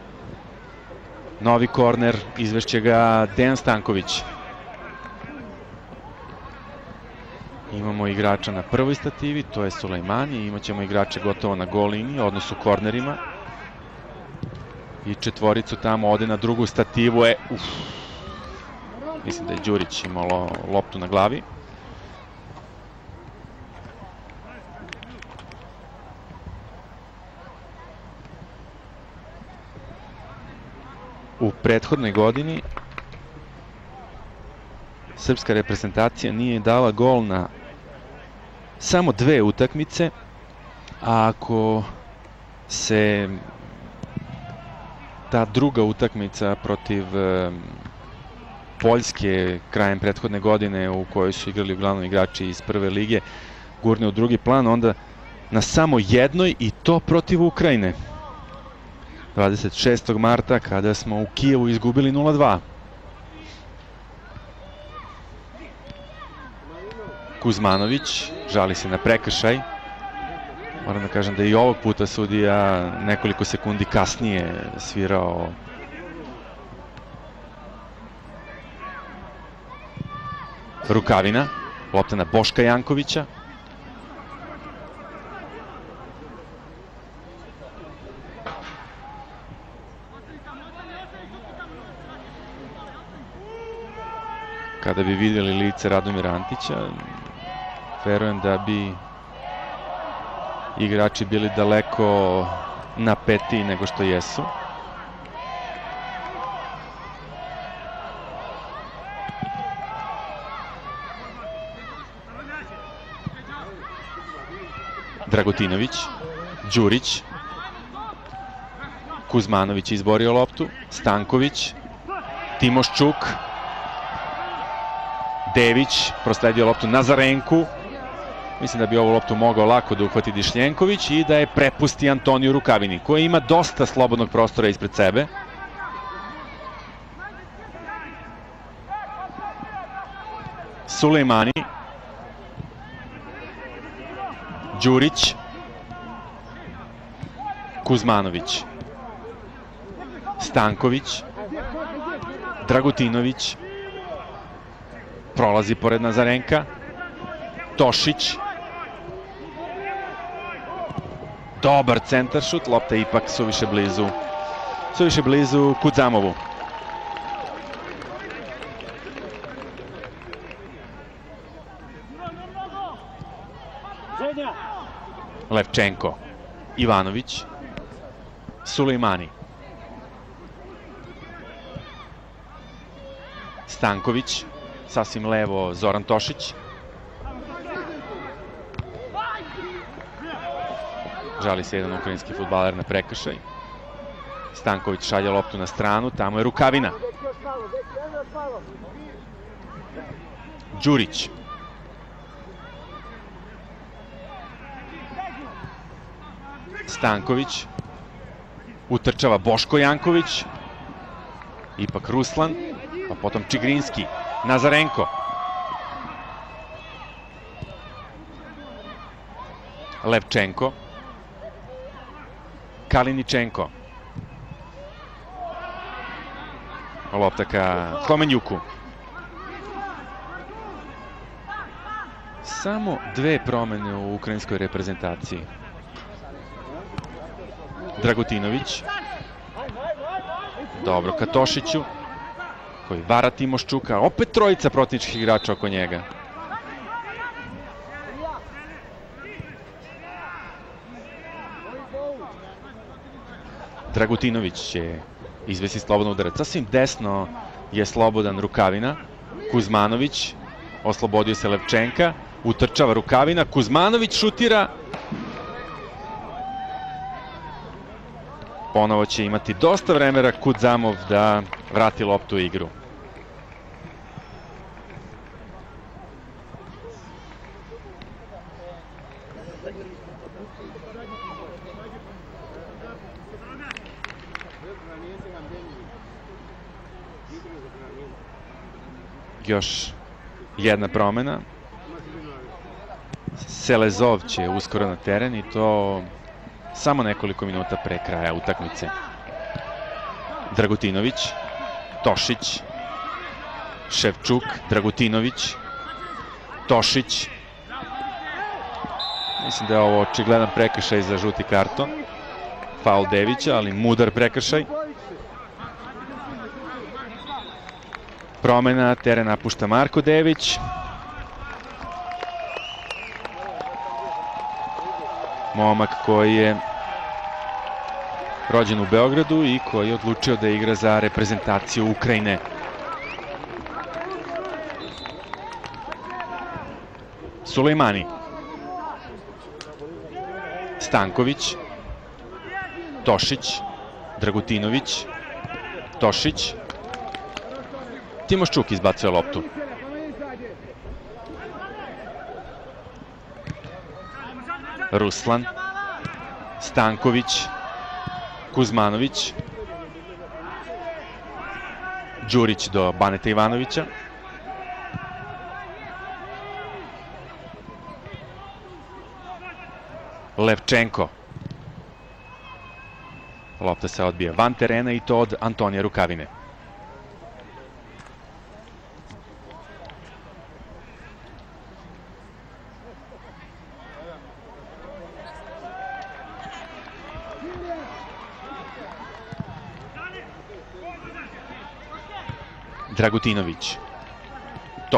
Novi korner, izvešće ga Dejan Stanković. Imamo igrača na prvoj stativi, to je Sulejmani. Imat ćemo igrače gotovo na gol liniji, odnosno kornerima. I četvoricu tamo ode na drugu stativu. E, uf. Mislim da je Đurić imalo loptu na glavi. U prethodnoj godini srpska reprezentacija nije dala gol na samo dve utakmice, a ako se ta druga utakmica protiv Poljske krajem prethodne godine, u kojoj su igrali uglavnom igrači iz prve lige, gurne u drugi plan, onda na samo jednoj, i to protiv Ukrajine. dvadeset šestog marta, kada smo u Kijevu izgubili nula dva. Kuzmanović žali se na prekršaj. Moram da kažem da i ovog puta sudija nekoliko sekundi kasnije svirao Rukavina. Lopta na Boška Jankovića. Kada bi vidjeli lice Radomira Antića, verujem da bi igrači bili daleko napetiji nego što jesu. Dragutinović, Đurić, Kuzmanović izborio loptu, Stanković, Timoščuk, Dević prosledio loptu Nazarenku. Mislim da bi ovu loptu mogao lako da uhvati Dišljenković i da je prepusti Antoniju Rukavini, koji ima dosta slobodnog prostora ispred sebe. Sulejmani, Đurić, Kuzmanović, Stanković, Dragutinović, prolazi pored Nazarenka, Tošić, dobar centaršut, lopta je ipak suviše blizu, suviše blizu Kudzamovu. Levčenko, Ivanović, Sulejmani, Stanković, sasvim levo Zoran Tošić. Žali se jedan ukrajinski fudbaler na prekršaj. Stanković šalje loptu na stranu, tamo je Rukavina. Đurić. Stanković. Utrčava Boško Janković. Ipak Ruslan. Pa potom Čigrinski. Nazarenko. Levčenko. Kaliničenko. Lopta ka Homenjuku. Samo dve promene u ukrajinskoj reprezentaciji. Dragutinović. Dobro ka Tošiću, koji vara Timoščuka. Opet trojica protivničkih igrača oko njega. Dragutinović će izvesti slobodan udarac. Sasvim desno je slobodan Rukavina. Kuzmanović, oslobodio se Levčenka, utrčava Rukavina, Kuzmanović šutira. Ponovo će imati dosta vremena Kudzamov da vrati loptu u igru. Još jedna promena. Selezov će uskoro na teren i to samo nekoliko minuta pre kraja utakmice. Dragutinović, Tošić, Ševčuk, Dragutinović, Tošić. Mislim da je ovo očigledan prekršaj za žuti karton. Faul Devića, ali mudar prekršaj. Promena, teren napušta Marko Dević. Momak koji je rođen u Beogradu i koji je odlučio da igra za reprezentaciju Ukrajine. Sulejmani. Stanković. Tošić. Dragutinović. Tošić. Timoščuk izbacuje loptu. Ruslan. Stanković. Kuzmanović. Đurić do Baneta Ivanovića. Levčenko. Lopta se odbija van terena i to od Antonija Rukavine. Dragutinović.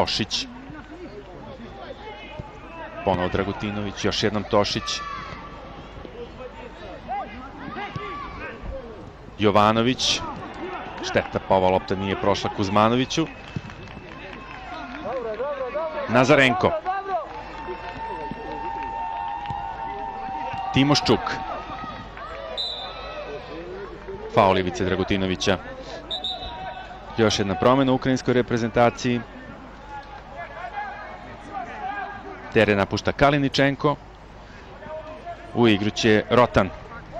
Tošić. Ponovo Dragutinović, još jednom Tošić. Jovanović. Šteta, pa ova lopta nije prošla Kuzmanoviću. Nazarenko. Timoščuk. Faul Ivice Dragutinovića. Još jedna promjena u ukrajinskoj reprezentaciji. Teren napušta Kaliničenko. U igru će Rotan.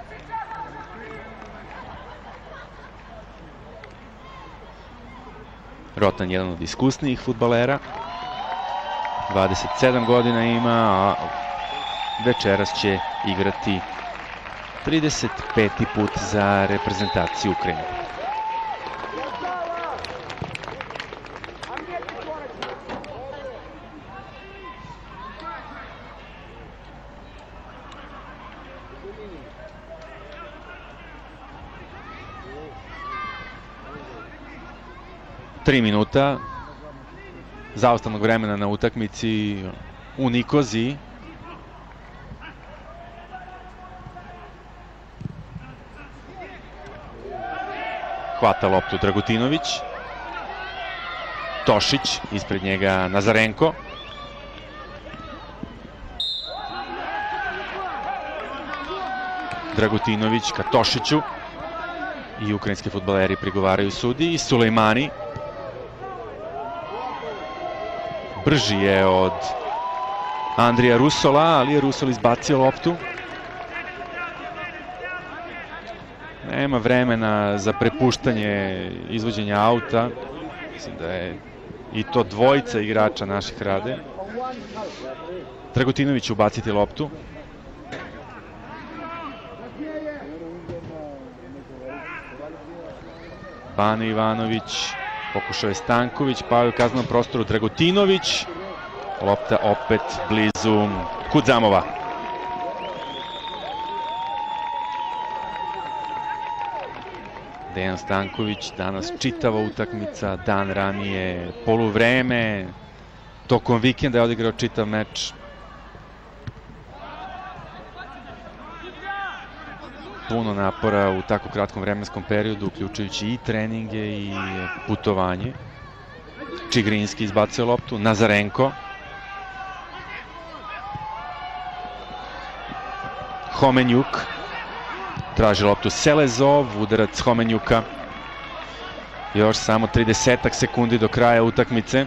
Rotan jedan od iskusnijih fudbalera. dvadeset sedam godina ima, a večeras će igrati trideset peti put za reprezentaciju Ukrajine. Tri minuta zaostanog vremena na utakmici u Nikoziji. Hvata loptu Dragutinović. Tošić, ispred njega Nazarenko. Dragutinović ka Tošiću. I ukrajinski fudbaleri prigovaraju sudiji. Sulejmani. Brži je od Andrija Rusola, ali je Rusol izbacio loptu. Nema vremena za prepuštanje izvođenja auta. Mislim da je i to dvojica igrača naših rade. Dragutinović će ubaciti loptu. Bane Ivanović. Pokušao je Stanković, pa je u kaznenom prostoru Dragutinović. Lopta opet blizu Kudzamova. Dejan Stanković, danas čitava utakmica, dan ranije poluvreme. Tokom vikenda je odigrao čitav meč. Puno napora u tako kratkom vremenskom periodu, uključujući i treninge i putovanje. Čigrinski izbacio loptu. Nazarenko. Homenjuk. Traži loptu Selezov, udarac Homenjuka. Još samo tridesetak sekundi do kraja utakmice.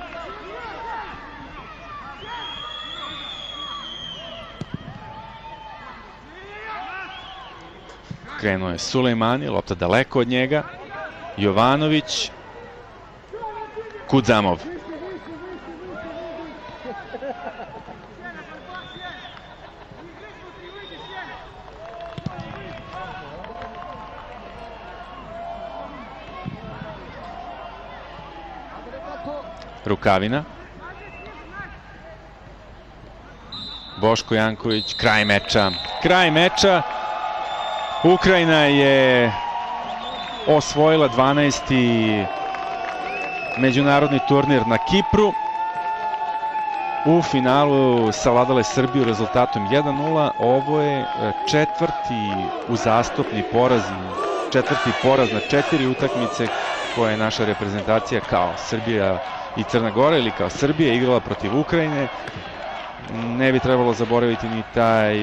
Krenuo je Sulejmani, lopta daleko od njega. Jovanović. Kudzamov. Rukavina. Boško Janković, kraj meča. Kraj meča. Ukrajina je osvojila dvanaesti međunarodni turnir na Kipru. U finalu savladale Srbiju rezultatom jedan nula. Ovo je četvrti uzastopni poraz, četvrti poraz na četiri utakmice koje je naša reprezentacija kao Srbija i Crna Gora ili kao Srbija igrala protiv Ukrajine. Ne bi trebalo zaboraviti ni taj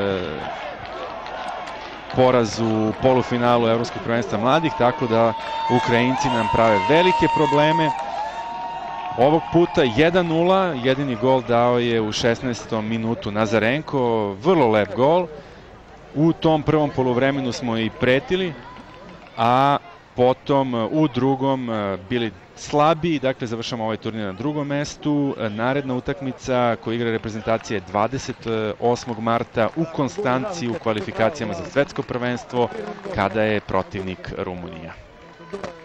poraz u polufinalu Evropskog prvenstva mladih, tako da Ukrajinci nam prave velike probleme. Ovog puta jedan nula, jedini gol dao je u šesnaestom minutu Nazarenko, vrlo lep gol. U tom prvom poluvremenu smo i pretili, a potom u drugom bili slabiji, dakle završamo ovaj turnir na drugom mestu. Naredna utakmica koju igra reprezentacija je dvadeset osmog marta u Konstanciji u kvalifikacijama za svetsko prvenstvo, kada je protivnik Rumunija.